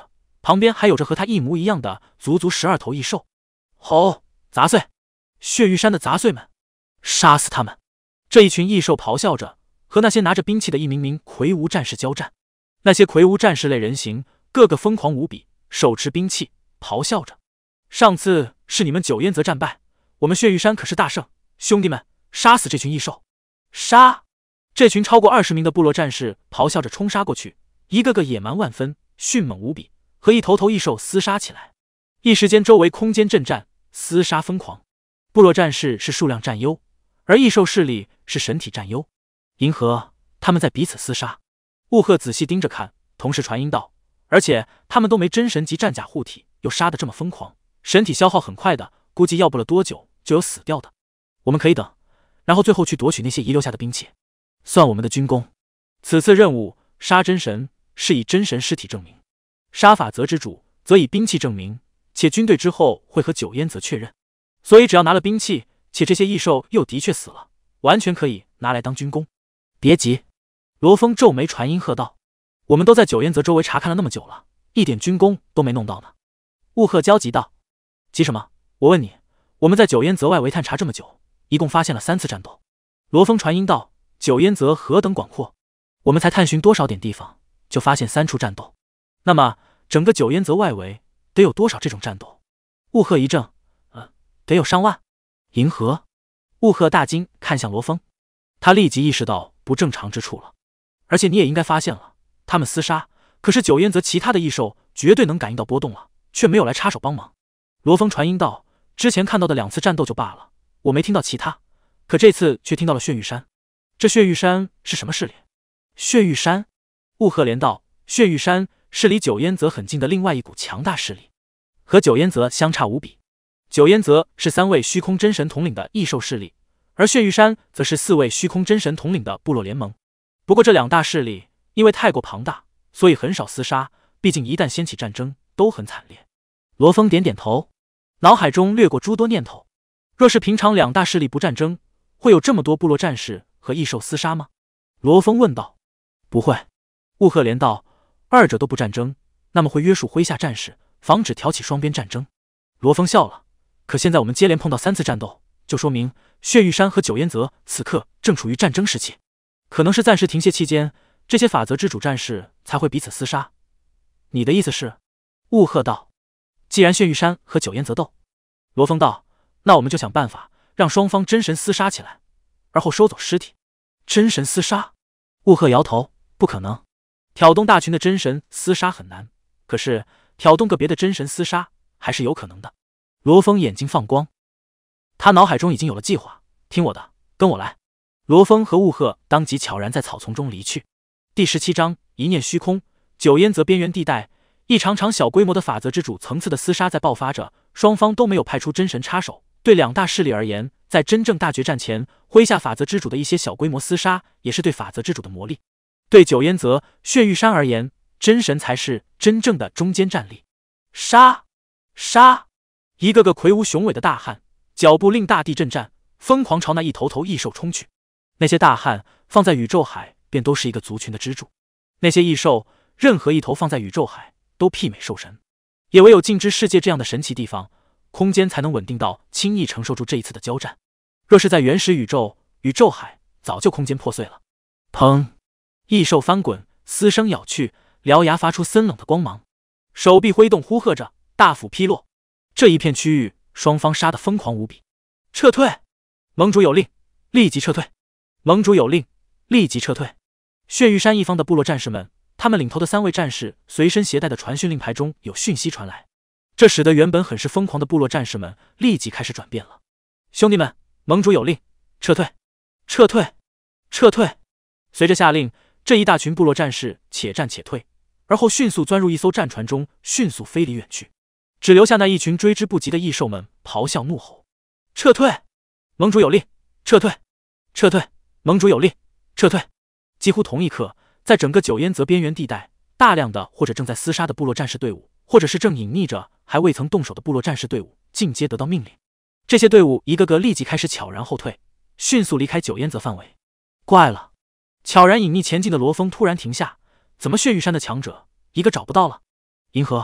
旁边还有着和他一模一样的足足12头异兽。吼！杂碎！血玉山的杂碎们，杀死他们！这一群异兽咆哮着，和那些拿着兵器的一名名魁梧战士交战。那些魁梧战士类人形，个个疯狂无比，手持兵器，咆哮着。上次是你们九烟泽战败，我们血玉山可是大胜，兄弟们，杀死这群异兽！杀！这群超过20名的部落战士咆哮着冲杀过去，一个个野蛮万分，迅猛无比，和一头头异兽厮杀起来。一时间，周围空间震颤，厮杀疯狂。部落战士是数量占优，而异兽势力是神体占优。银河，他们在彼此厮杀。雾鹤仔细盯着看，同时传音道：“而且他们都没真神级战甲护体，又杀得这么疯狂，神体消耗很快的，估计要不了多久就有死掉的。我们可以等，然后最后去夺取那些遗留下的兵器，算我们的军功。此次任务杀真神，是以真神尸体证明；杀法则之主，则以兵器证明。且军队之后会和九烟泽确认，所以只要拿了兵器，且这些异兽又的确死了，完全可以拿来当军功。别急。”罗峰皱眉传音喝道：“我们都在九烟泽周围查看了那么久了，一点军功都没弄到呢。”雾鹤焦急道：“急什么？我问你，我们在九烟泽外围探查这么久，一共发现了3次战斗。”罗峰传音道：“九烟泽何等广阔，我们才探寻多少点地方，就发现3处战斗。那么整个九烟泽外围得有多少这种战斗？”雾鹤一怔：“得有上万。”银河？雾鹤大惊，看向罗峰，他立即意识到不正常之处了。而且你也应该发现了，他们厮杀，可是九烟泽其他的异兽绝对能感应到波动了，却没有来插手帮忙。罗峰传音道：“之前看到的2次战斗就罢了，我没听到其他，可这次却听到了血玉山。这血玉山是什么势力？”血玉山？雾鹤连道：“血玉山是离九烟泽很近的另外一股强大势力，和九烟泽相差无比。九烟泽是3位虚空真神统领的异兽势力，而血玉山则是4位虚空真神统领的部落联盟。不过这2大势力因为太过庞大，所以很少厮杀，毕竟一旦掀起战争都很惨烈。”罗峰点点头，脑海中掠过诸多念头。若是平常2大势力不战争，会有这么多部落战士和异兽厮杀吗？罗峰问道。不会。雾鹤连道：“2者都不战争，那么会约束麾下战士，防止挑起双边战争。”罗峰笑了。可现在我们接连碰到3次战斗，就说明血玉山和九烟泽此刻正处于战争时期。可能是暂时停歇期间，这些法则之主战士才会彼此厮杀。你的意思是？雾鹤道：“既然血玉山和九烟泽斗。”罗峰道：“那我们就想办法让双方真神厮杀起来，而后收走尸体。”真神厮杀？雾鹤摇头：“不可能。挑动大群的真神厮杀很难，可是挑动个别的真神厮杀还是有可能的。”罗峰眼睛放光，他脑海中已经有了计划。听我的，跟我来。罗峰和雾鹤当即悄然在草丛中离去。第17章一念虚空。九烟泽边缘地带，一场场小规模的法则之主层次的厮杀在爆发着，双方都没有派出真神插手。对2大势力而言，在真正大决战前，麾下法则之主的一些小规模厮杀也是对法则之主的磨砺。对九烟泽、血玉山而言，真神才是真正的中间战力。杀！杀！一个个魁梧雄伟的大汉，脚步令大地震颤，疯狂朝那一头头异兽冲去。那些大汉放在宇宙海便都是一个族群的支柱，那些异兽任何一头放在宇宙海都媲美兽神，也唯有镜之世界这样的神奇地方，空间才能稳定到轻易承受住这一次的交战。若是在原始宇宙，宇宙海早就空间破碎了。砰！异兽翻滚，嘶声咬去，獠牙发出森冷的光芒，手臂挥动呼喝着，大斧劈落。这一片区域，双方杀得疯狂无比。撤退！盟主有令，立即撤退！盟主有令，立即撤退！血玉山一方的部落战士们，他们领头的3位战士随身携带的传讯令牌中有讯息传来，这使得原本很是疯狂的部落战士们立即开始转变了。兄弟们，盟主有令，撤退！撤退！撤退！随着下令，这一大群部落战士且战且退，而后迅速钻入一艘战船中，迅速飞离远去，只留下那一群追之不及的异兽们咆哮怒吼：“撤退！盟主有令，撤退！撤退！盟主有令，撤退！”几乎同一刻，在整个九烟泽边缘地带，大量的或者正在厮杀的部落战士队伍，或者是正隐匿着还未曾动手的部落战士队伍，尽皆得到命令。这些队伍一个个立即开始悄然后退，迅速离开九烟泽范围。怪了，悄然隐匿前进的罗峰突然停下，怎么血玉山的强者一个找不到了？银河，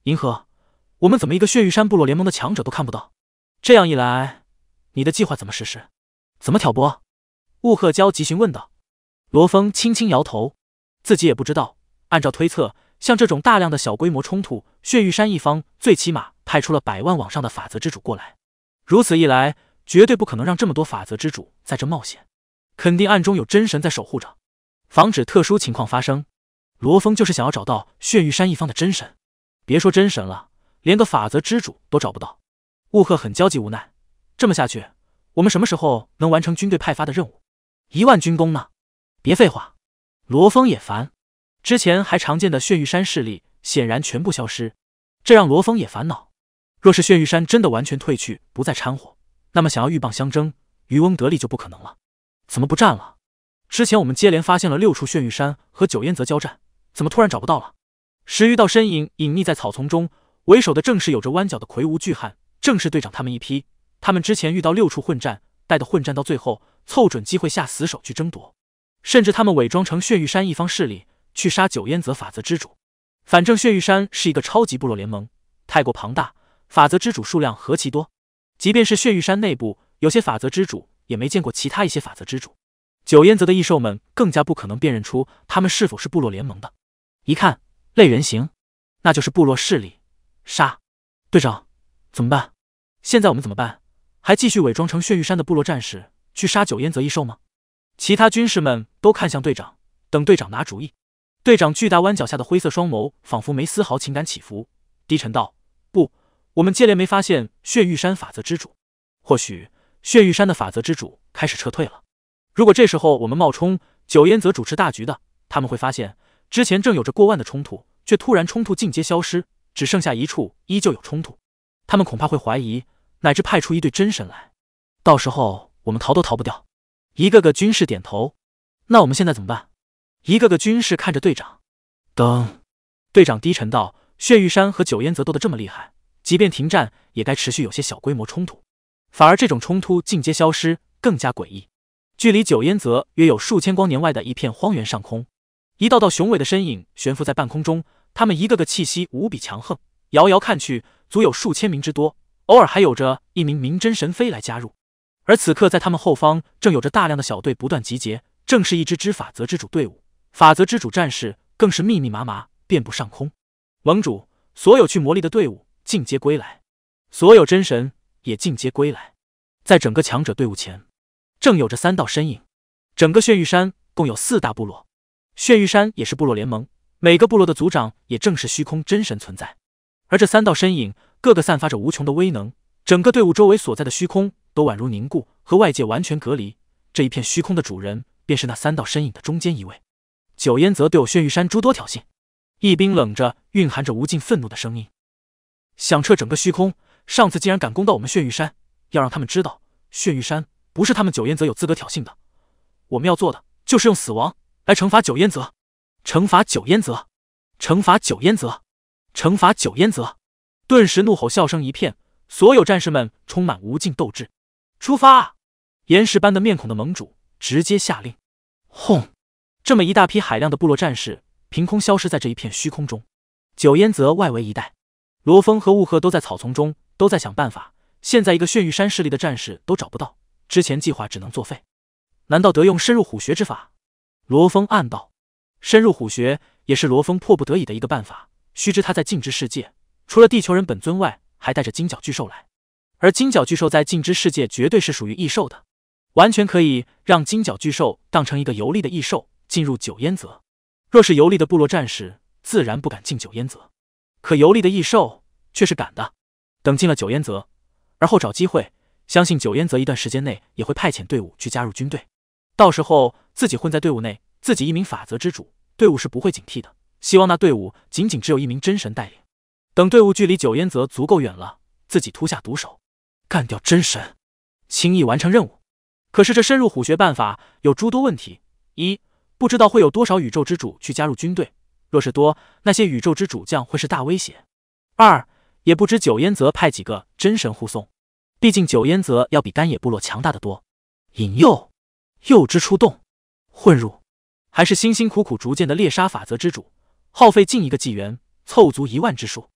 银河，我们怎么一个血域山部落联盟的强者都看不到？这样一来，你的计划怎么实施？怎么挑拨？雾鹤焦急询问道。罗峰轻轻摇头，自己也不知道。按照推测，像这种大量的小规模冲突，血域山一方最起码派出了100万往上的法则之主过来。如此一来，绝对不可能让这么多法则之主在这冒险，肯定暗中有真神在守护着，防止特殊情况发生。罗峰就是想要找到血域山一方的真神，别说真神了，连个法则之主都找不到。雾鹤很焦急无奈，这么下去，我们什么时候能完成军队派发的任务？1万军工呢？别废话。罗峰也烦，之前还常见的血域山势力显然全部消失，这让罗峰也烦恼。若是血域山真的完全退去，不再掺和，那么想要鹬蚌相争，渔翁得利就不可能了。怎么不战了？之前我们接连发现了6处血域山和九烟泽交战，怎么突然找不到了？10余道身影隐匿在草丛中，为首的正是有着弯角的魁梧巨汉，正是队长他们一批。他们之前遇到6处混战，待的混战到最后，凑准机会下死手去争夺，甚至他们伪装成血域山一方势力去杀九烟泽法则之主。反正血域山是一个超级部落联盟，太过庞大，法则之主数量何其多，即便是血域山内部有些法则之主也没见过其他一些法则之主。九烟泽的异兽们更加不可能辨认出他们是否是部落联盟的，一看类人形，那就是部落势力。杀！队长，怎么办？现在我们怎么办？还继续伪装成血域山的部落战士去杀九烟泽异兽吗？其他军士们都看向队长，等队长拿主意。队长巨大弯角下的灰色双眸仿佛没丝毫情感起伏，低沉道：不，我们接连没发现血域山法则之主，或许血域山的法则之主开始撤退了。如果这时候我们冒充九烟泽主持大局的，他们会发现之前正有着过万的冲突，却突然冲突尽皆消失，只剩下1处依旧有冲突。他们恐怕会怀疑，乃至派出一队真神来，到时候我们逃都逃不掉。一个个军士点头。那我们现在怎么办？一个个军士看着队长。等。队长低沉道：血域山和九烟泽斗得这么厉害，即便停战也该持续有些小规模冲突，反而这种冲突尽皆消失，更加诡异。距离九烟泽约有数千光年外的一片荒原上空，一道道雄伟的身影悬浮在半空中，他们一个个气息无比强横，遥遥看去足有数千名之多，偶尔还有着一名明真神飞来加入。而此刻在他们后方正有着大量的小队不断集结，正是一支法则之主队伍，法则之主战士更是密密麻麻遍布上空。盟主，所有去魔力的队伍尽皆归来，所有真神也尽皆归来。在整个强者队伍前正有着3道身影。整个血域山共有4大部落，血域山也是部落联盟，每个部落的族长也正是虚空真神存在。而这3道身影个个散发着无穷的威能，整个队伍周围所在的虚空都宛如凝固，和外界完全隔离。这一片虚空的主人便是那3道身影的中间一位。九烟泽对我血域山诸多挑衅，一冰冷着蕴含着无尽愤怒的声音，响彻整个虚空。上次竟然敢攻到我们血域山，要让他们知道血域山不是他们九烟泽有资格挑衅的。我们要做的就是用死亡来惩罚九烟泽，惩罚九烟泽，惩罚九烟泽，惩罚九烟泽。顿时怒吼笑声一片，所有战士们充满无尽斗志。出发！岩石般的面孔的盟主直接下令。轰！这么一大批海量的部落战士凭空消失在这一片虚空中。九烟泽外围一带，罗峰和雾鹤都在草丛中，都在想办法。现在一个血域山势力的战士都找不到，之前计划只能作废。难道得用深入虎穴之法？罗峰暗道。深入虎穴也是罗峰迫不得已的一个办法。须知他在镜之世界，除了地球人本尊外，还带着金角巨兽来。而金角巨兽在镜之世界绝对是属于异兽的，完全可以让金角巨兽当成一个游历的异兽进入九烟泽。若是游历的部落战士，自然不敢进九烟泽，可游历的异兽却是敢的。等进了九烟泽，而后找机会，相信九烟泽一段时间内也会派遣队伍去加入军队。到时候自己混在队伍内，自己一名法则之主，队伍是不会警惕的。希望那队伍仅只有一名真神带领。等队伍距离九烟泽足够远了，自己突下毒手，干掉真神，轻易完成任务。可是这深入虎穴办法有诸多问题：一，不知道会有多少宇宙之主去加入军队，若是多，那些宇宙之主将会是大威胁；二，也不知九烟泽派几个真神护送，毕竟九烟泽要比干野部落强大得多。引诱，诱之出动，混入，还是辛辛苦苦逐渐的猎杀法则之主，耗费近1个纪元，凑足1万之数。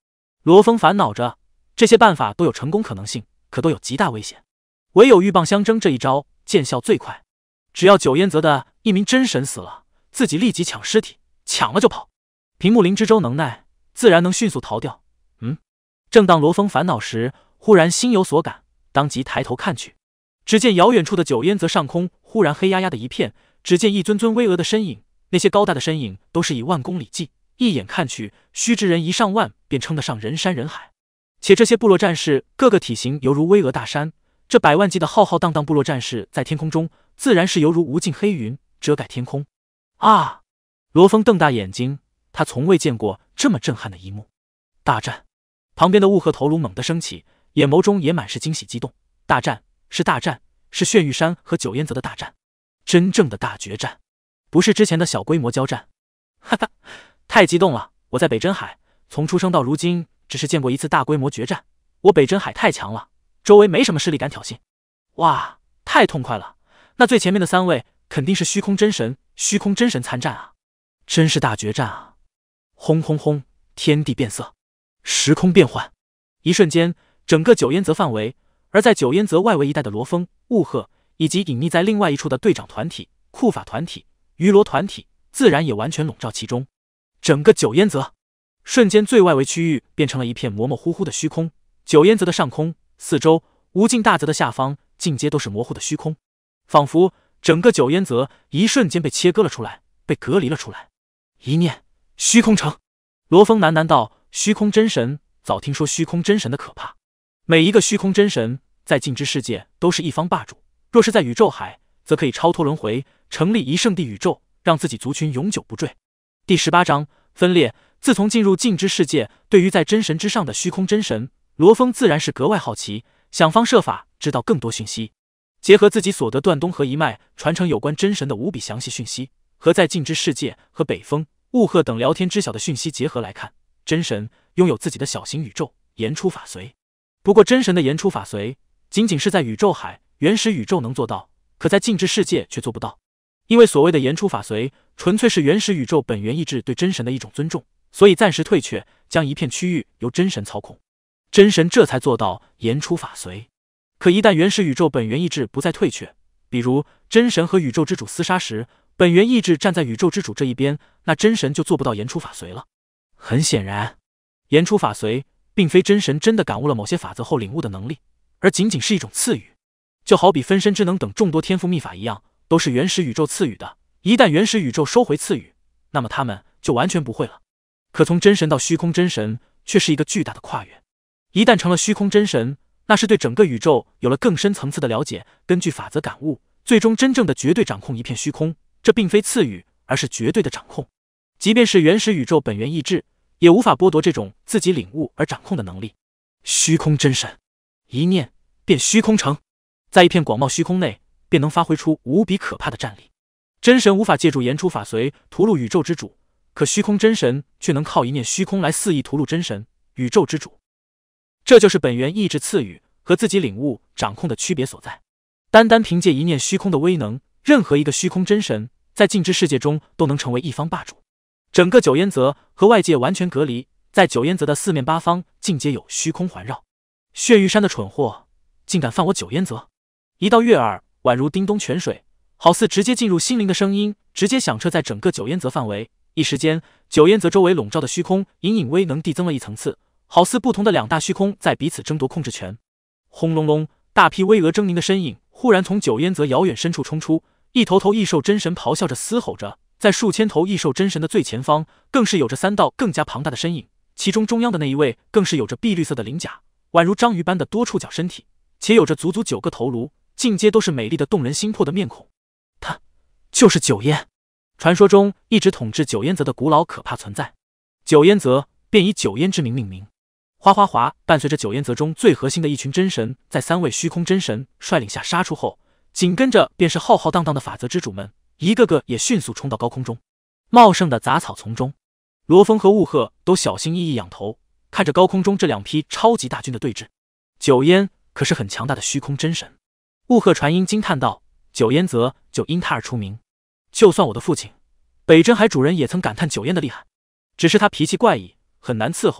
罗峰烦恼着，这些办法都有成功可能性，可都有极大危险，唯有鹬蚌相争这一招见效最快。只要九烟泽的一名真神死了，自己立即抢尸体，抢了就跑。凭木灵之舟能耐，自然能迅速逃掉。正当罗峰烦恼时，忽然心有所感，当即抬头看去，只见遥远处的九烟泽上空忽然黑压压的一片，只见一尊尊巍峨的身影，那些高大的身影都是以万公里计，一眼看去，须知人一上万便称得上人山人海。且这些部落战士个个体型犹如巍峨大山，这百万计的浩浩荡荡部落战士在天空中自然是犹如无尽黑云遮盖天空。啊！罗峰瞪大眼睛，他从未见过这么震撼的一幕。大战！旁边的雾鹤头颅猛地升起，眼眸中也满是惊喜激动。大战，是大战，是炫玉山和九烟泽的大战，真正的大决战，不是之前的小规模交战。哈哈，太激动了！我在北真海从出生到如今，只是见过一次大规模决战。我北真海太强了，周围没什么势力敢挑衅。哇，太痛快了！那最前面的3位肯定是虚空真神，虚空真神参战啊！真是大决战啊！轰轰轰，天地变色，时空变换，一瞬间，整个九烟泽范围，而在九烟泽外围一带的罗峰、雾鹤，以及隐匿在另外一处的队长团体、库法团体、鱼罗团体，自然也完全笼罩其中。整个九烟泽瞬间最外围区域变成了一片模模糊糊的虚空，九烟泽的上空、四周、无尽大泽的下方，尽皆都是模糊的虚空，仿佛整个九烟泽一瞬间被切割了出来，被隔离了出来。一念虚空城，罗峰喃喃道：虚空真神，早听说虚空真神的可怕。每一个虚空真神在尽之世界都是一方霸主，若是在宇宙海，则可以超脱轮回，成立一圣地宇宙，让自己族群永久不坠。第18章分裂。自从进入尽之世界，对于在真神之上的虚空真神，罗峰自然是格外好奇，想方设法知道更多讯息。结合自己所得断东河一脉传承有关真神的无比详细讯息，和在尽之世界和北风、雾鹤等聊天知晓的讯息结合来看，真神拥有自己的小型宇宙言出法随。不过真神的言出法随仅仅是在宇宙海原始宇宙能做到，可在尽之世界却做不到。因为所谓的言出法随纯粹是原始宇宙本源意志对真神的一种尊重，所以暂时退却，将一片区域由真神操控。真神这才做到言出法随。可一旦原始宇宙本源意志不再退却，比如真神和宇宙之主厮杀时，本源意志站在宇宙之主这一边，那真神就做不到言出法随了。很显然，言出法随并非真神真的感悟了某些法则后领悟的能力，而仅仅是一种赐予，就好比分身之能等众多天赋秘法一样，都是原始宇宙赐予的。一旦原始宇宙收回赐予，那么他们就完全不会了。可从真神到虚空真神却是一个巨大的跨越。一旦成了虚空真神，那是对整个宇宙有了更深层次的了解，根据法则感悟，最终真正的绝对掌控一片虚空。这并非赐予，而是绝对的掌控。即便是原始宇宙本源意志，也无法剥夺这种自己领悟而掌控的能力。虚空真神，一念便虚空城，在一片广袤虚空内，便能发挥出无比可怕的战力。真神无法借助言出法随屠戮宇宙之主，可虚空真神却能靠一念虚空来肆意屠戮真神、宇宙之主。这就是本源意志赐予和自己领悟掌控的区别所在。单单凭借一念虚空的威能，任何一个虚空真神在尽之世界中都能成为一方霸主。整个九烟泽和外界完全隔离，在九烟泽的四面八方尽皆有虚空环绕。血玉山的蠢货竟敢犯我九烟泽！一道悦耳宛如叮咚泉水，好似直接进入心灵的声音，直接响彻在整个九烟泽范围。一时间，九烟泽周围笼罩的虚空隐隐威能递增了一层次，好似不同的两大虚空在彼此争夺控制权。轰隆隆，大批巍峨狰狞的身影忽然从九烟泽遥远深处冲出，一头头异兽真神咆哮着嘶吼着，在数千头异兽真神的最前方，更是有着3道更加庞大的身影，其中中央的那一位更是有着碧绿色的鳞甲，宛如章鱼般的多触角身体，且有着足足9个头颅，尽皆都是美丽的动人心魄的面孔。他就是九烟，传说中一直统治九烟泽的古老可怕存在。九烟泽便以九烟之名命名。哗哗哗，伴随着九烟泽中最核心的一群真神在3位虚空真神率领下杀出后，紧跟着便是浩浩荡荡的法则之主们，一个个也迅速冲到高空中。茂盛的杂草丛中，罗峰和雾鹤都小心翼翼仰头看着高空中这2批超级大军的对峙。九烟可是很强大的虚空真神。雾鹤传音惊叹道：九烟泽就因他而出名，就算我的父亲北真海主人也曾感叹九烟的厉害，只是他脾气怪异，很难伺候，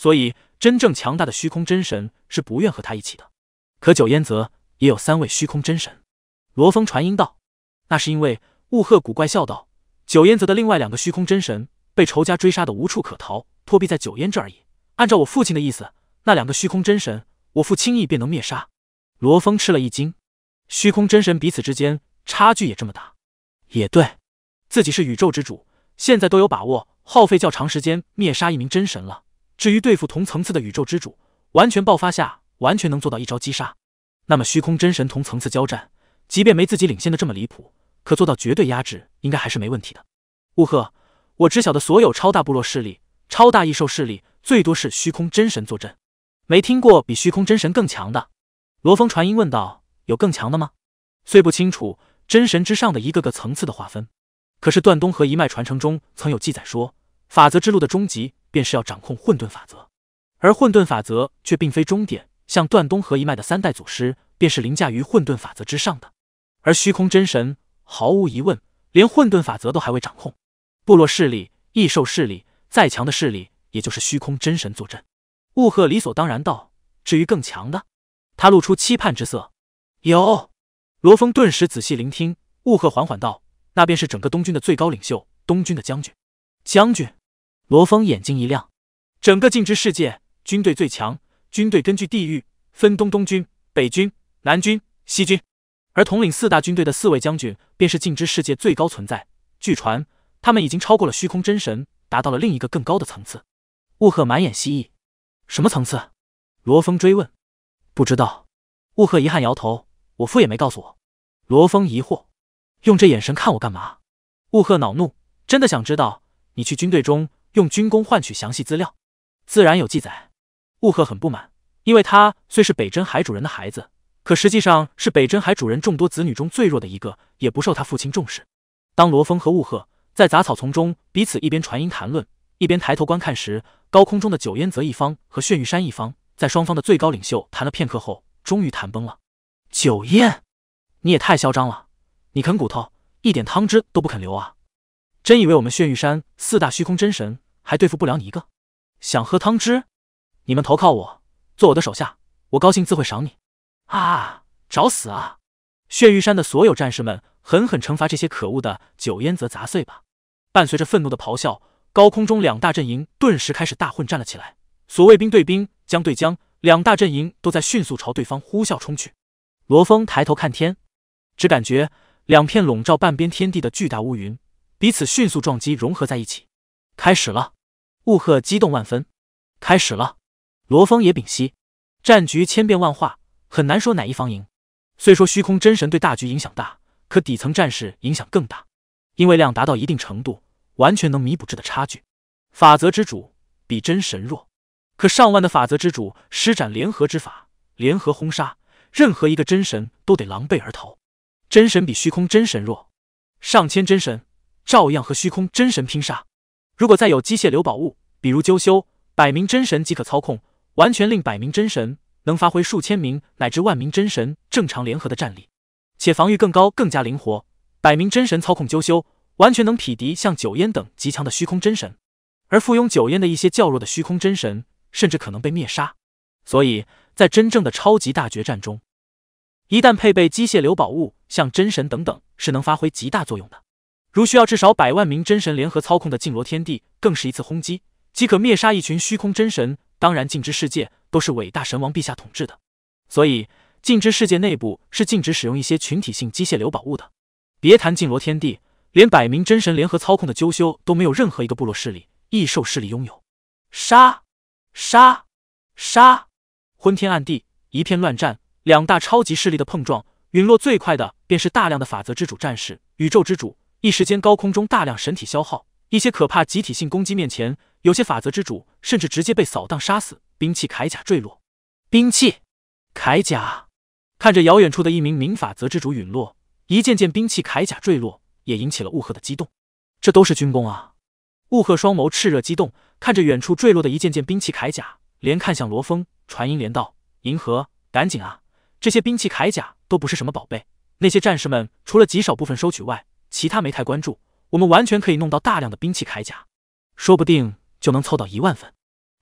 所以真正强大的虚空真神是不愿和他一起的。可九烟泽也有3位虚空真神。罗峰传音道：“那是因为……”雾鹤古怪笑道：“九烟泽的另外2个虚空真神被仇家追杀的无处可逃，托庇在九烟这而已。按照我父亲的意思，那2个虚空真神，我父轻易便能灭杀。”罗峰吃了一惊，虚空真神彼此之间差距也这么大？也对，自己是宇宙之主，现在都有把握耗费较长时间灭杀1名真神了。至于对付同层次的宇宙之主，完全爆发下，完全能做到一招击杀。那么虚空真神同层次交战，即便没自己领先的这么离谱，可做到绝对压制，应该还是没问题的。雾鹤，我知晓的所有超大部落势力、超大异兽势力，最多是虚空真神坐镇，没听过比虚空真神更强的。罗峰传音问道：“有更强的吗？”虽不清楚真神之上的一个个层次的划分，可是断东河一脉传承中曾有记载说，法则之路的终极便是要掌控混沌法则，而混沌法则却并非终点，像断东河一脉的3代祖师便是凌驾于混沌法则之上的。而虚空真神毫无疑问连混沌法则都还未掌控，部落势力、异兽势力再强的势力，也就是虚空真神坐镇。雾鹤理所当然道：“至于更强的？”他露出期盼之色。有。罗峰顿时仔细聆听，雾鹤缓缓道：“那便是整个东军的最高领袖，东军的将军。”将军？罗峰眼睛一亮。整个镜之世界，军队最强，军队根据地域分东军、北军、南军、西军，而统领4大军队的4位将军便是镜之世界最高存在。据传，他们已经超过了虚空真神，达到了另一个更高的层次。雾鹤满眼希翼。什么层次？罗峰追问。不知道。雾鹤遗憾摇头，我父也没告诉我。罗峰疑惑，用这眼神看我干嘛？雾鹤恼怒，真的想知道你去军队中用军功换取详细资料？自然有记载。雾鹤很不满，因为他虽是北真海主人的孩子，可实际上是北真海主人众多子女中最弱的一个，也不受他父亲重视。当罗峰和雾鹤在杂草丛中彼此一边传音谈论，一边抬头观看时，高空中的九烟泽一方和炫玉山一方在双方的最高领袖谈了片刻后，终于谈崩了。九烟，你也太嚣张了，你啃骨头一点汤汁都不肯留啊！真以为我们炫玉山4大虚空真神还对付不了你一个？想喝汤汁？你们投靠我，做我的手下，我高兴自会赏你。啊，找死啊！炫玉山的所有战士们狠狠惩罚这些可恶的九烟泽杂碎吧！伴随着愤怒的咆哮，高空中2大阵营顿时开始大混战了起来。所谓兵对兵，将对将，2大阵营都在迅速朝对方呼啸冲去。罗峰抬头看天，只感觉2片笼罩半边天地的巨大乌云彼此迅速撞击融合在一起。开始了！雾鹤激动万分。开始了！罗峰也屏息。战局千变万化，很难说哪一方赢。虽说虚空真神对大局影响大，可底层战士影响更大，因为量达到一定程度，完全能弥补这的差距。法则之主比真神弱，可上万的法则之主施展联合之法，联合轰杀，任何一个真神都得狼狈而逃。真神比虚空真神弱，上千真神照样和虚空真神拼杀。如果再有机械流宝物，比如鸠修，100名真神即可操控，完全令100名真神能发挥数千名乃至万名真神正常联合的战力，且防御更高更加灵活。100名真神操控鸠修，完全能匹敌像九烟等极强的虚空真神，而附庸九烟的一些较弱的虚空真神甚至可能被灭杀。所以在真正的超级大决战中，一旦配备机械流宝物，像真神等等是能发挥极大作用的。如需要至少100万名真神联合操控的净罗天地，更是一次轰击即可灭杀一群虚空真神。当然净之世界都是伟大神王陛下统治的，所以净之世界内部是禁止使用一些群体性机械流宝物的。别谈净罗天地，连100名真神联合操控的鸠修都没有任何一个部落势力、异兽势力拥有。杀！杀！杀！昏天暗地，一片乱战，2大超级势力的碰撞，陨落最快的便是大量的法则之主战士、宇宙之主。一时间高空中大量神体消耗，一些可怕集体性攻击面前，有些法则之主甚至直接被扫荡杀死，兵器铠甲坠落。兵器铠甲，看着遥远处的一名名法则之主陨落，一件件兵器铠甲坠落，也引起了雾鹤的激动。这都是军功啊！雾鹤双眸炽热激动，看着远处坠落的一件件兵器铠甲，连看向罗峰，传音连道：“银河，赶紧啊！这些兵器铠甲都不是什么宝贝，那些战士们除了极少部分收取外，其他没太关注。我们完全可以弄到大量的兵器铠甲，说不定就能凑到1万份。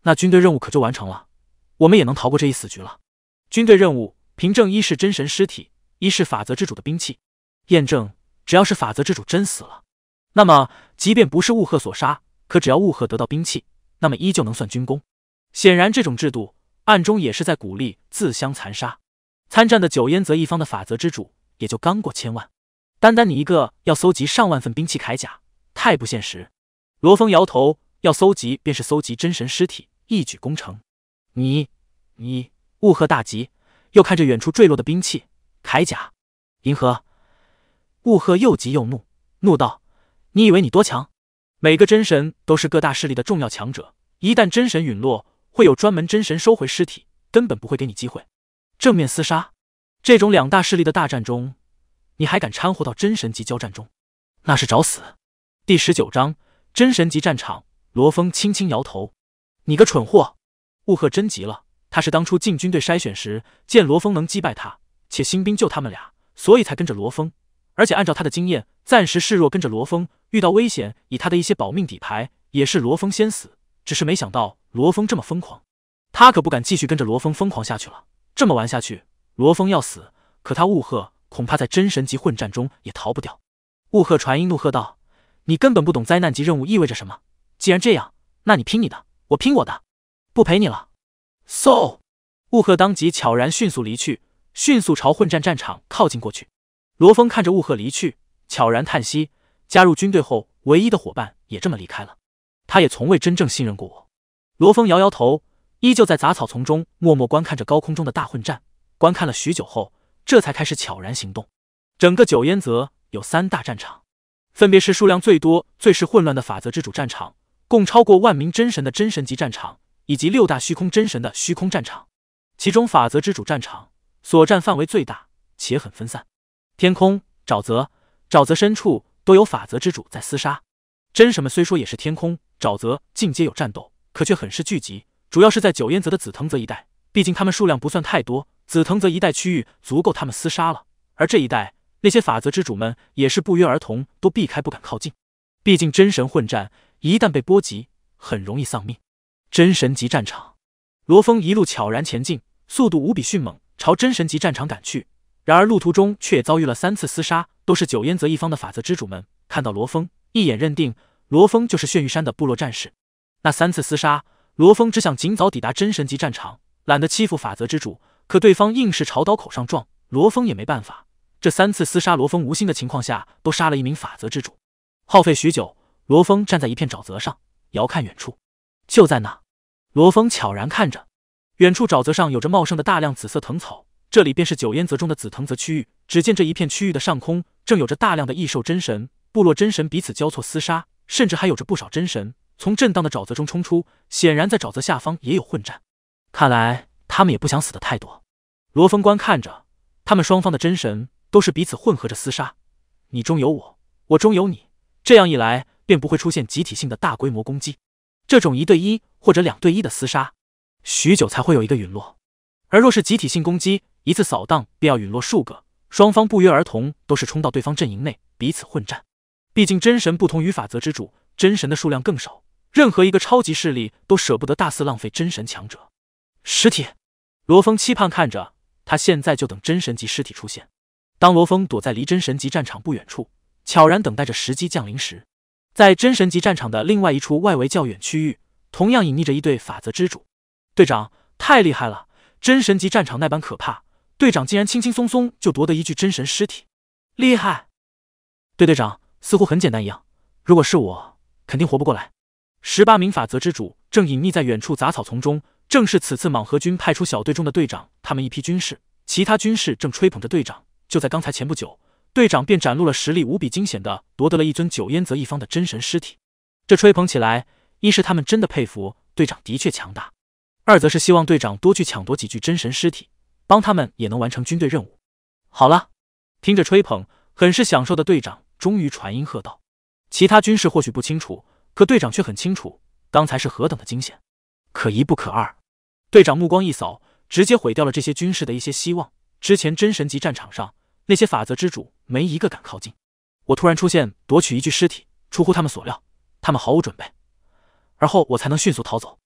那军队任务可就完成了，我们也能逃过这一死局了。军队任务凭证一是真神尸体，一是法则之主的兵器，验证只要是法则之主真死了，那么即便不是雾鹤所杀，可只要雾鹤得到兵器，那么依旧能算军功。显然这种制度暗中也是在鼓励自相残杀。参战的九烟泽一方的法则之主也就刚过1000万，单单你一个要搜集上万份兵器铠甲，太不现实。罗峰摇头，要搜集便是搜集真神尸体，一举攻城。你雾鹤大急，又看着远处坠落的兵器铠甲。银河，雾鹤又急又怒，怒道：你以为你多强？每个真神都是各大势力的重要强者，一旦真神陨落，会有专门真神收回尸体，根本不会给你机会正面厮杀。这种两大势力的大战中，你还敢掺和到真神级交战中，那是找死。第19章真神级战场。罗峰轻轻摇头：你个蠢货！雾鹤真急了，他是当初进军队筛选时见罗峰能击败他，且新兵就他们俩，所以才跟着罗峰，而且按照他的经验，暂时示弱跟着罗峰，遇到危险以他的一些保命底牌，也是罗峰先死。只是没想到罗峰这么疯狂，他可不敢继续跟着罗峰疯狂下去了。这么玩下去，罗峰要死，可他雾鹤恐怕在真神级混战中也逃不掉。雾鹤传音怒喝道：你根本不懂灾难级任务意味着什么，既然这样，那你拼你的，我拼我的，不陪你了。嗖！雾鹤当即悄然迅速离去，迅速朝混战战场靠近过去。罗峰看着雾鹤离去，悄然叹息，加入军队后唯一的伙伴也这么离开了，他也从未真正信任过我。罗峰摇摇头，依旧在杂草丛中默默观看着高空中的大混战，观看了许久后，这才开始悄然行动。整个九烟泽有3大战场，分别是数量最多、最是混乱的法则之主战场，共超过10000名真神的真神级战场，以及6大虚空真神的虚空战场。其中法则之主战场所占范围最大，且很分散。天空、沼泽深处都有法则之主在厮杀。真神们虽说也是天空、沼泽尽皆有战斗，可却很是聚集，主要是在九烟泽的紫藤泽一带，毕竟他们数量不算太多，紫藤泽一带区域足够他们厮杀了。而这一带那些法则之主们也是不约而同都避开，不敢靠近。毕竟真神混战一旦被波及，很容易丧命。真神级战场，罗峰一路悄然前进，速度无比迅猛，朝真神级战场赶去。然而路途中却也遭遇了3次厮杀，都是九烟泽一方的法则之主们看到罗峰，一眼认定罗峰就是炫玉山的部落战士。那3次厮杀，罗峰只想尽早抵达真神级战场，懒得欺负法则之主，可对方硬是朝刀口上撞，罗峰也没办法。这3次厮杀，罗峰无心的情况下都杀了1名法则之主。耗费许久，罗峰站在一片沼泽上，遥看远处。就在那，罗峰悄然看着远处沼泽上有着茂盛的大量紫色藤草，这里便是九烟泽中的紫藤泽区域。只见这一片区域的上空正有着大量的异兽真神、部落真神彼此交错厮杀，甚至还有着不少真神从震荡的沼泽中冲出，显然在沼泽下方也有混战。看来他们也不想死的太多。罗峰观看着他们双方的真神都是彼此混合着厮杀，你中有我，我中有你，这样一来便不会出现集体性的大规模攻击。这种1对1或者2对1的厮杀，许久才会有一个陨落。而若是集体性攻击，一次扫荡便要陨落数个，双方不约而同都是冲到对方阵营内彼此混战。毕竟真神不同于法则之主，真神的数量更少，任何一个超级势力都舍不得大肆浪费真神强者。尸体，罗峰期盼看着，他现在就等真神级尸体出现。当罗峰躲在离真神级战场不远处，悄然等待着时机降临时，在真神级战场的另外一处外围较远区域，同样隐匿着一队法则之主。队长，太厉害了！真神级战场那般可怕，队长竟然轻轻松松就夺得一具真神尸体，厉害！对，队长，似乎很简单一样，如果是我，肯定活不过来。18名法则之主正隐匿在远处杂草丛中，正是此次莽河军派出小队中的队长他们一批军士，其他军士正吹捧着队长。就在刚才前不久，队长便展露了实力无比惊险的夺得了一尊九烟泽一方的真神尸体。这吹捧起来，一是他们真的佩服队长的确强大，二则是希望队长多去抢夺几具真神尸体，帮他们也能完成军队任务。好了，听着吹捧，很是享受的队长终于传音喝道。其他军士或许不清楚，可队长却很清楚，刚才是何等的惊险。可一不可二，队长目光一扫，直接毁掉了这些军士的一些希望。之前真神级战场上，那些法则之主没一个敢靠近，我突然出现夺取一具尸体，出乎他们所料，他们毫无准备，而后我才能迅速逃走。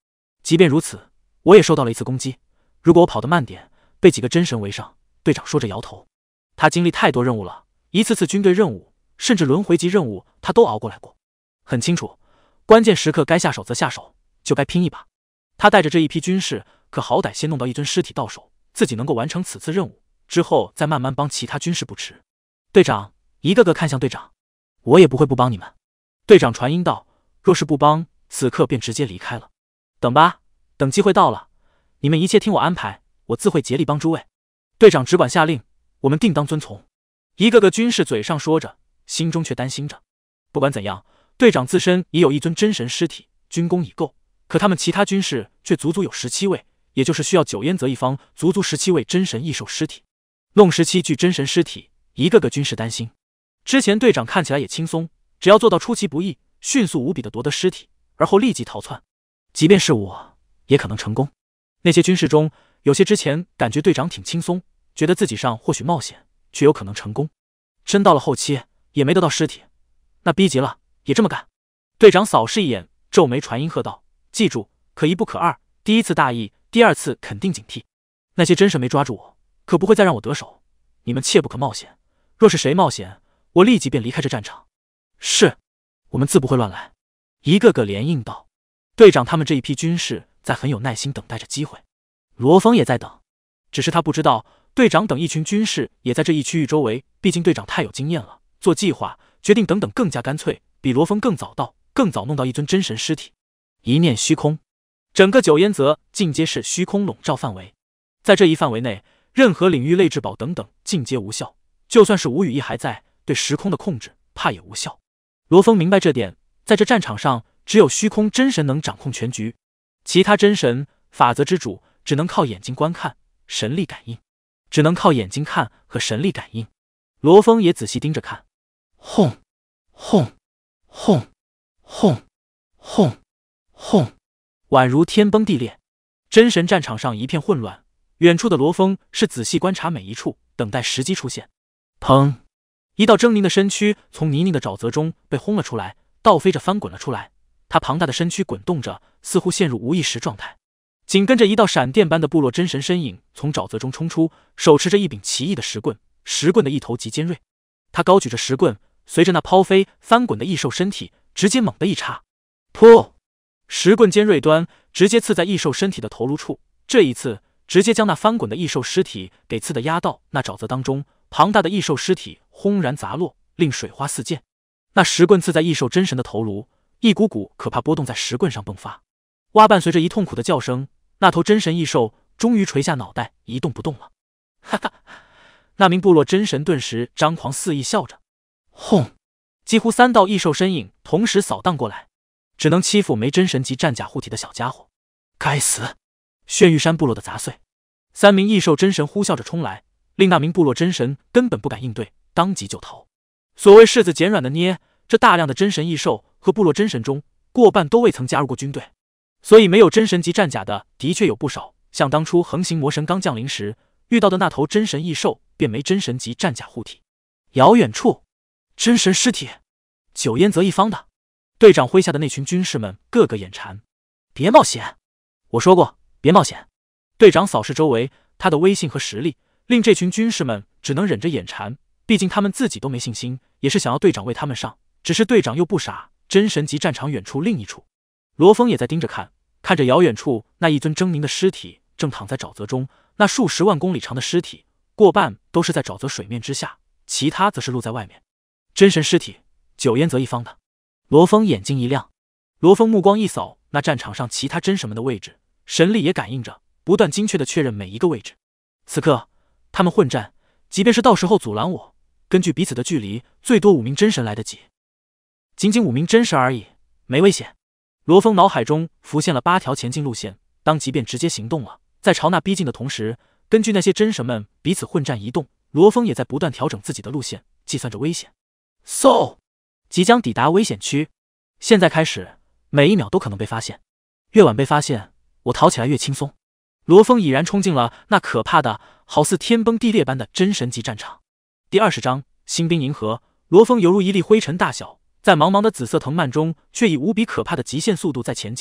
即便如此，我也受到了一次攻击。如果我跑得慢点，被几个真神围上。队长说着摇头。他经历太多任务了，一次次军队任务，甚至轮回级任务，他都熬过来过，很清楚，关键时刻该下手则下手，就该拼一把。他带着这一批军士，可好歹先弄到一尊尸体到手，自己能够完成此次任务，之后再慢慢帮其他军士不迟。队长一个个看向队长，我也不会不帮你们。队长传音道，若是不帮，此刻便直接离开了。等吧，等机会到了，你们一切听我安排，我自会竭力帮诸位。队长只管下令，我们定当遵从。一个个军士嘴上说着，心中却担心着。不管怎样，队长自身已有一尊真神尸体，军功已够，可他们其他军士却足足有17位，也就是需要九烟泽一方足足17位真神异兽尸体，弄17具真神尸体，一个个军士担心。之前队长看起来也轻松，只要做到出其不意，迅速无比的夺得尸体，而后立即逃窜，即便是我也可能成功。那些军士中，有些之前感觉队长挺轻松，觉得自己上或许冒险，却有可能成功。真到了后期，也没得到尸体，那逼急了，也这么干。队长扫视一眼，皱眉传音喝道：“记住，可一不可二，第一次大意，第二次肯定警惕。那些真神没抓住我，可不会再让我得手，你们切不可冒险。若是谁冒险，我立即便离开这战场。”是，我们自不会乱来。一个个连应道。队长他们这一批军士在很有耐心等待着机会。罗峰也在等，只是他不知道队长等一群军士也在这一区域周围，毕竟队长太有经验了，做计划决定等等更加干脆，比罗峰更早到，更早弄到一尊真神尸体。一念虚空，整个九烟泽尽皆是虚空笼罩范围，在这一范围内，任何领域类至宝等等尽皆无效，就算是吴羽翼还在，对时空的控制怕也无效。罗峰明白这点，在这战场上只有虚空真神能掌控全局，其他真神法则之主只能靠眼睛观看，神力感应，只能靠眼睛看和神力感应。罗峰也仔细盯着看，轰轰轰轰轰轰，宛如天崩地裂。真神战场上一片混乱，远处的罗峰是仔细观察每一处，等待时机出现。砰！一道狰狞的身躯从泥泞的沼泽中被轰了出来，倒飞着翻滚了出来。他庞大的身躯滚动着，似乎陷入无意识状态。紧跟着一道闪电般的部落真神身影从沼泽中冲出，手持着一柄奇异的石棍，石棍的一头极尖锐。他高举着石棍，随着那抛飞翻滚的异兽身体，直接猛地一插，噗！石棍尖锐端直接刺在异兽身体的头颅处，这一次直接将那翻滚的异兽尸体给刺得压到那沼泽当中，庞大的异兽尸体轰然砸落，令水花四溅。那石棍刺在异兽真神的头颅，一股股可怕波动在石棍上迸发。哇！伴随着一痛苦的叫声，那头真神异兽终于垂下脑袋，一动不动了。哈哈！那名部落真神顿时张狂肆意笑着。轰！几乎3道异兽身影同时扫荡过来，只能欺负没真神级战甲护体的小家伙。该死！炫玉山部落的杂碎！3名异兽真神呼啸着冲来，令那名部落真神根本不敢应对，当即就逃。所谓柿子捡软的捏，这大量的真神异兽和部落真神中，过半都未曾加入过军队，所以没有真神级战甲的的确有不少。像当初横行魔神刚降临时遇到的那头真神异兽，便没真神级战甲护体。遥远处，真神尸体，九烟泽一方的队长麾下的那群军士们个个眼馋。别冒险！我说过，别冒险！队长扫视周围，他的威信和实力令这群军士们只能忍着眼馋，毕竟他们自己都没信心，也是想要队长为他们上。只是队长又不傻，真神级战场远处另一处，罗峰也在盯着看，看着遥远处那一尊狰狞的尸体正躺在沼泽中，那数10万公里长的尸体，过半都是在沼泽水面之下，其他则是露在外面。真神尸体，九烟泽一方的。罗峰眼睛一亮，罗峰目光一扫那战场上其他真神们的位置，神力也感应着，不断精确地确认每一个位置。此刻他们混战，即便是到时候阻拦我，根据彼此的距离，最多5名真神来得及。仅仅5名真神而已，没危险。罗峰脑海中浮现了8条前进路线，当即便直接行动了。在朝那逼近的同时，根据那些真神们彼此混战移动，罗峰也在不断调整自己的路线，计算着危险。即将抵达危险区，现在开始，每一秒都可能被发现，越晚被发现，我逃起来越轻松。罗峰已然冲进了那可怕的好似天崩地裂般的真神级战场。第20章新兵银河。罗峰犹如一粒灰尘大小，在茫茫的紫色藤蔓中，却以无比可怕的极限速度在前进。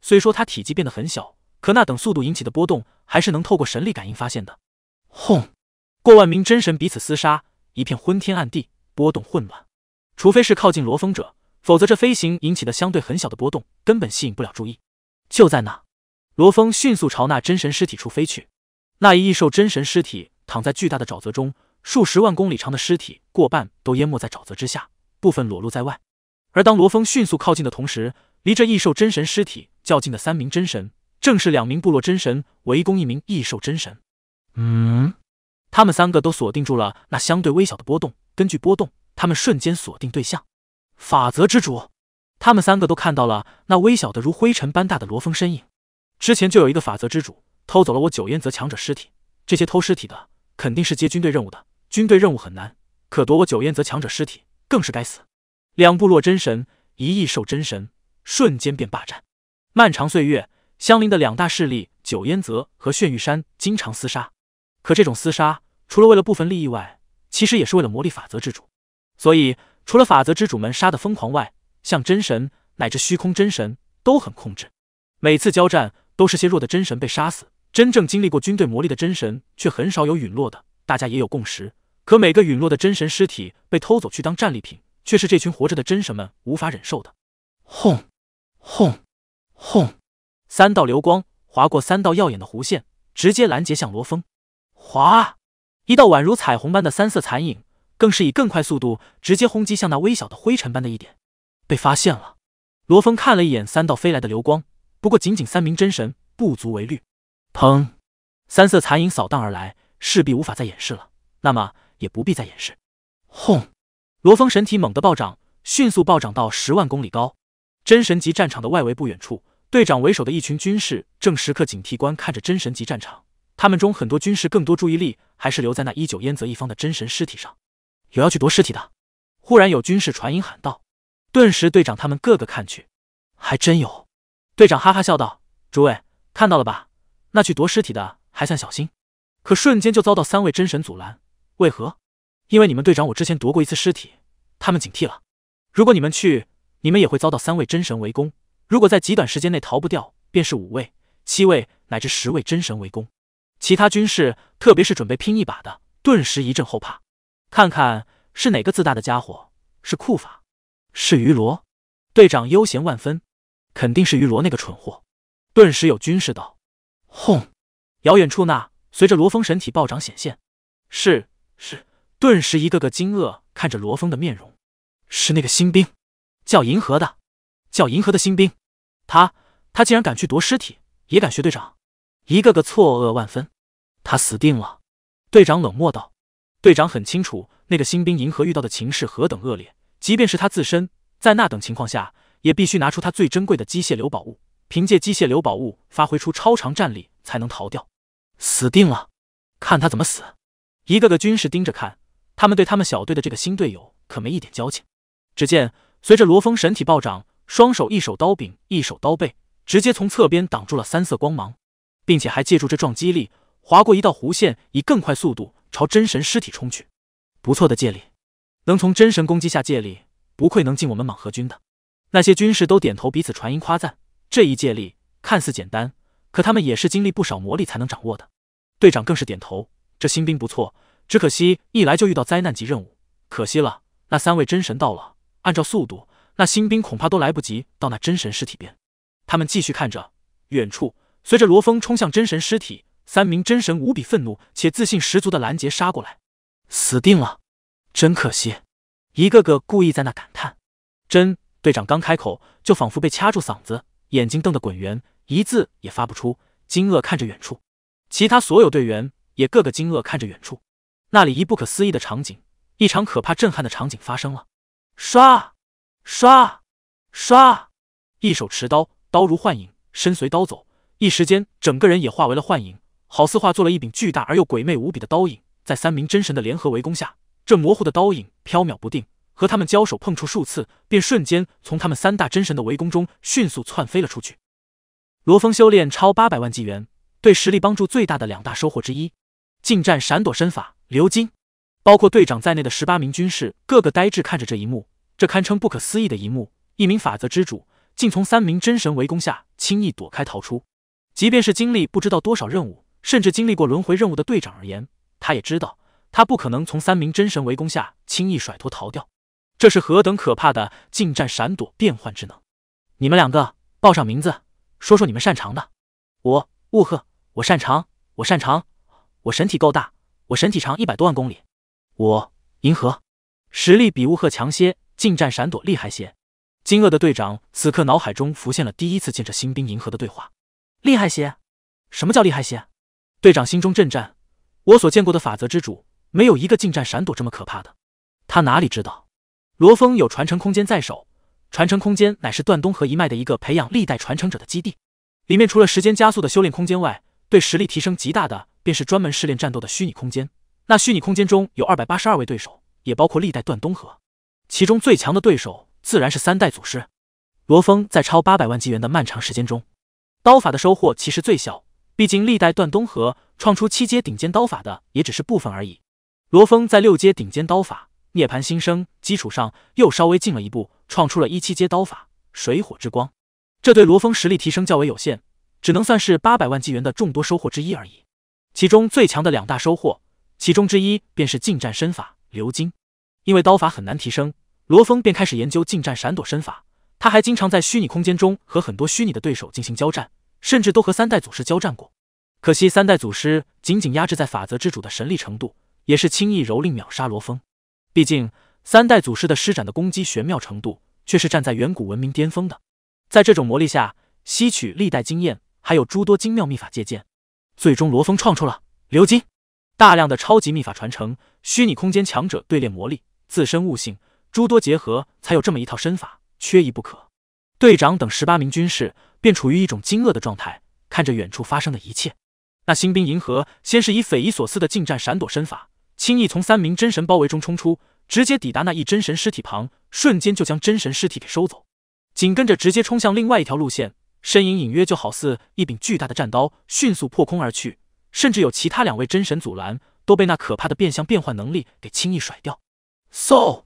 虽说它体积变得很小，可那等速度引起的波动还是能透过神力感应发现的。轰！过万名真神彼此厮杀，一片昏天暗地，波动混乱。除非是靠近罗峰者，否则这飞行引起的相对很小的波动根本吸引不了注意。就在那，罗峰迅速朝那真神尸体处飞去。那一异兽真神尸体躺在巨大的沼泽中，数十万公里长的尸体过半都淹没在沼泽之下，部分裸露在外。而当罗峰迅速靠近的同时，离这异兽真神尸体较近的3名真神，正是2名部落真神围攻1名异兽真神。他们3个都锁定住了那相对微小的波动，根据波动，他们瞬间锁定对象。法则之主，他们3个都看到了那微小的如灰尘般大的罗峰身影。之前就有一个法则之主偷走了我9烟泽强者尸体，这些偷尸体的肯定是接军队任务的，军队任务很难，可夺我9烟泽强者尸体更是该死。2部落真神，1异兽真神，瞬间便霸占。漫长岁月，相邻的2大势力9烟泽和炫玉山经常厮杀，可这种厮杀除了为了部分利益外，其实也是为了磨砺法则之主。所以除了法则之主们杀得疯狂外，像真神乃至虚空真神都很控制。每次交战都是些弱的真神被杀死，真正经历过军队磨砺的真神却很少有陨落的，大家也有共识。可每个陨落的真神尸体被偷走去当战利品，却是这群活着的真神们无法忍受的。轰轰轰！3道流光划过3道耀眼的弧线，直接拦截向罗峰。哗！一道宛如彩虹般的3色残影，更是以更快速度直接轰击向那微小的灰尘般的一点。被发现了！罗峰看了一眼3道飞来的流光，不过仅仅3名真神，不足为虑。砰！3色残影扫荡而来，势必无法再掩饰了，那么也不必再掩饰。轰！罗峰神体猛地暴涨，迅速暴涨到10万公里高。真神级战场的外围不远处，队长为首的一群军士正时刻警惕观看着真神级战场。他们中很多军士更多注意力还是留在那19烟泽一方的真神尸体上。有要去夺尸体的！忽然有军士传音喊道。顿时队长他们个个看去，还真有。队长哈哈笑道：“诸位看到了吧？那去夺尸体的还算小心，可瞬间就遭到3位真神阻拦。为何？因为你们队长我之前夺过一次尸体，他们警惕了。如果你们去，你们也会遭到3位真神围攻。如果在极短时间内逃不掉，便是5位、7位乃至10位真神围攻。”其他军士，特别是准备拼一把的，顿时一阵后怕。看看是哪个自大的家伙，是库法，是于罗。队长悠闲万分，肯定是于罗那个蠢货。顿时有军士道：“轰！”遥远处那随着罗峰神体暴涨显现，是。顿时一个个惊愕看着罗峰的面容，是那个新兵，叫银河的新兵。他竟然敢去夺尸体，也敢学队长。一个个错愕万分。他死定了！队长冷漠道。队长很清楚那个新兵银河遇到的情势何等恶劣，即便是他自身，在那等情况下，也必须拿出他最珍贵的机械流宝物，凭借机械流宝物发挥出超长战力才能逃掉。死定了！看他怎么死！一个个军士盯着看，他们对他们小队的这个新队友可没一点交情。只见随着罗峰神体暴涨，双手一手刀柄，一手刀背，直接从侧边挡住了3色光芒，并且还借助这撞击力划过一道弧线，以更快速度朝真神尸体冲去。不错的借力，能从真神攻击下借力，不愧能进我们莽河军的。那些军士都点头，彼此传音夸赞。这一借力看似简单，可他们也是经历不少磨砺才能掌握的。队长更是点头，这新兵不错，只可惜一来就遇到灾难级任务，可惜了。那3位真神到了，按照速度，那新兵恐怕都来不及到那真神尸体边。他们继续看着，远处随着罗峰冲向真神尸体，3名真神无比愤怒且自信十足的拦截杀过来。死定了，真可惜！一个个故意在那感叹。队长刚开口，就仿佛被掐住嗓子，眼睛瞪得滚圆，一字也发不出，惊愕看着远处。其他所有队员也个个惊愕看着远处，那里一不可思议的场景，一场可怕震撼的场景发生了。唰唰唰！一手持刀，刀如幻影，身随刀走，一时间整个人也化为了幻影，好似化作了一柄巨大而又鬼魅无比的刀影。在3名真神的联合围攻下，这模糊的刀影飘渺不定，和他们交手碰触数次，便瞬间从他们3大真神的围攻中迅速窜飞了出去。罗峰修炼超800万纪元，对实力帮助最大的2大收获之一。近战闪躲身法鎏金，包括队长在内的18名军士个个呆滞看着这一幕，这堪称不可思议的一幕。一名法则之主竟从3名真神围攻下轻易躲开逃出。即便是经历不知道多少任务，甚至经历过轮回任务的队长而言，他也知道他不可能从3名真神围攻下轻易甩脱逃掉。这是何等可怕的近战闪躲变换之能！你们2个报上名字，说说你们擅长的。我雾鹤，我擅长，我神体够大，我神体长100多万公里。我银河，实力比雾鹤强些，近战闪躲厉害些。惊愕的队长此刻脑海中浮现了第一次见着新兵银河的对话。厉害些？什么叫厉害些？队长心中震颤，我所见过的法则之主，没有一个近战闪躲这么可怕的。他哪里知道，罗峰有传承空间在手，传承空间乃是段东河一脉的一个培养历代传承者的基地，里面除了时间加速的修炼空间外，对实力提升极大的便是专门试炼战斗的虚拟空间。那虚拟空间中有282位对手，也包括历代段东河，其中最强的对手自然是3代祖师。罗峰在超800万纪元的漫长时间中，刀法的收获其实最小，毕竟历代段东河创出7阶顶尖刀法的也只是部分而已。罗峰在6阶顶尖刀法涅槃新生基础上又稍微进了一步，创出了17阶刀法水火之光。这对罗峰实力提升较为有限，只能算是800万纪元的众多收获之一而已。其中最强的2大收获，其中之一便是近战身法流金。因为刀法很难提升，罗峰便开始研究近战闪躲身法。他还经常在虚拟空间中和很多虚拟的对手进行交战，甚至都和3代祖师交战过。可惜3代祖师仅仅压制在法则之主的神力程度，也是轻易蹂躏秒杀罗峰。毕竟3代祖师的施展的攻击玄妙程度却是站在远古文明巅峰的。在这种魔力下，吸取历代经验，还有诸多精妙秘法借鉴，最终罗峰创出了流金。大量的超级秘法传承，虚拟空间强者对练魔力，自身悟性诸多结合，才有这么一套身法，缺一不可。队长等18名军士便处于一种惊愕的状态，看着远处发生的一切。那新兵银河先是以匪夷所思的近战闪躲身法，轻易从3名真神包围中冲出，直接抵达那一真神尸体旁，瞬间就将真神尸体给收走。紧跟着直接冲向另外一条路线，身影隐约就好似一柄巨大的战刀，迅速破空而去。甚至有其他2位真神阻拦，都被那可怕的变相变换能力给轻易甩掉。嗖！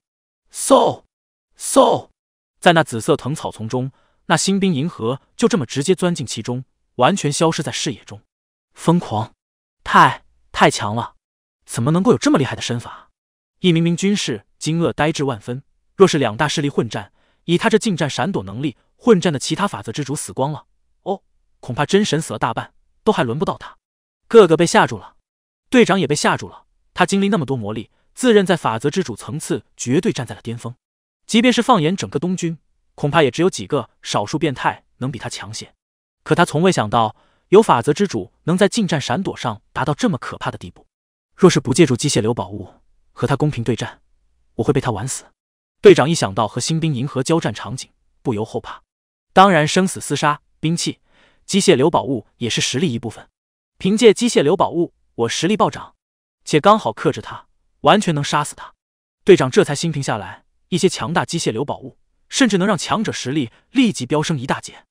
在那紫色藤草丛中，那新兵银河就这么直接钻进其中，完全消失在视野中。疯狂！太强了！怎么能够有这么厉害的身法？一名名军士惊愕呆滞万分。若是2大势力混战，以他这近战闪躲能力，混战的其他法则之主死光了，恐怕真神死了大半，都还轮不到他。个个被吓住了，队长也被吓住了。他经历那么多磨砺，自认在法则之主层次绝对站在了巅峰。即便是放眼整个东军，恐怕也只有几个少数变态能比他强些。可他从未想到，有法则之主能在近战闪躲上达到这么可怕的地步。若是不借助机械流宝物和他公平对战，我会被他玩死。队长一想到和新兵银河交战场景，不由后怕。当然，生死厮杀，兵器、机械流宝物也是实力一部分。凭借机械流宝物，我实力暴涨，且刚好克制他，完全能杀死他。队长这才心平下来，一些强大机械流宝物，甚至能让强者实力立即飙升一大截。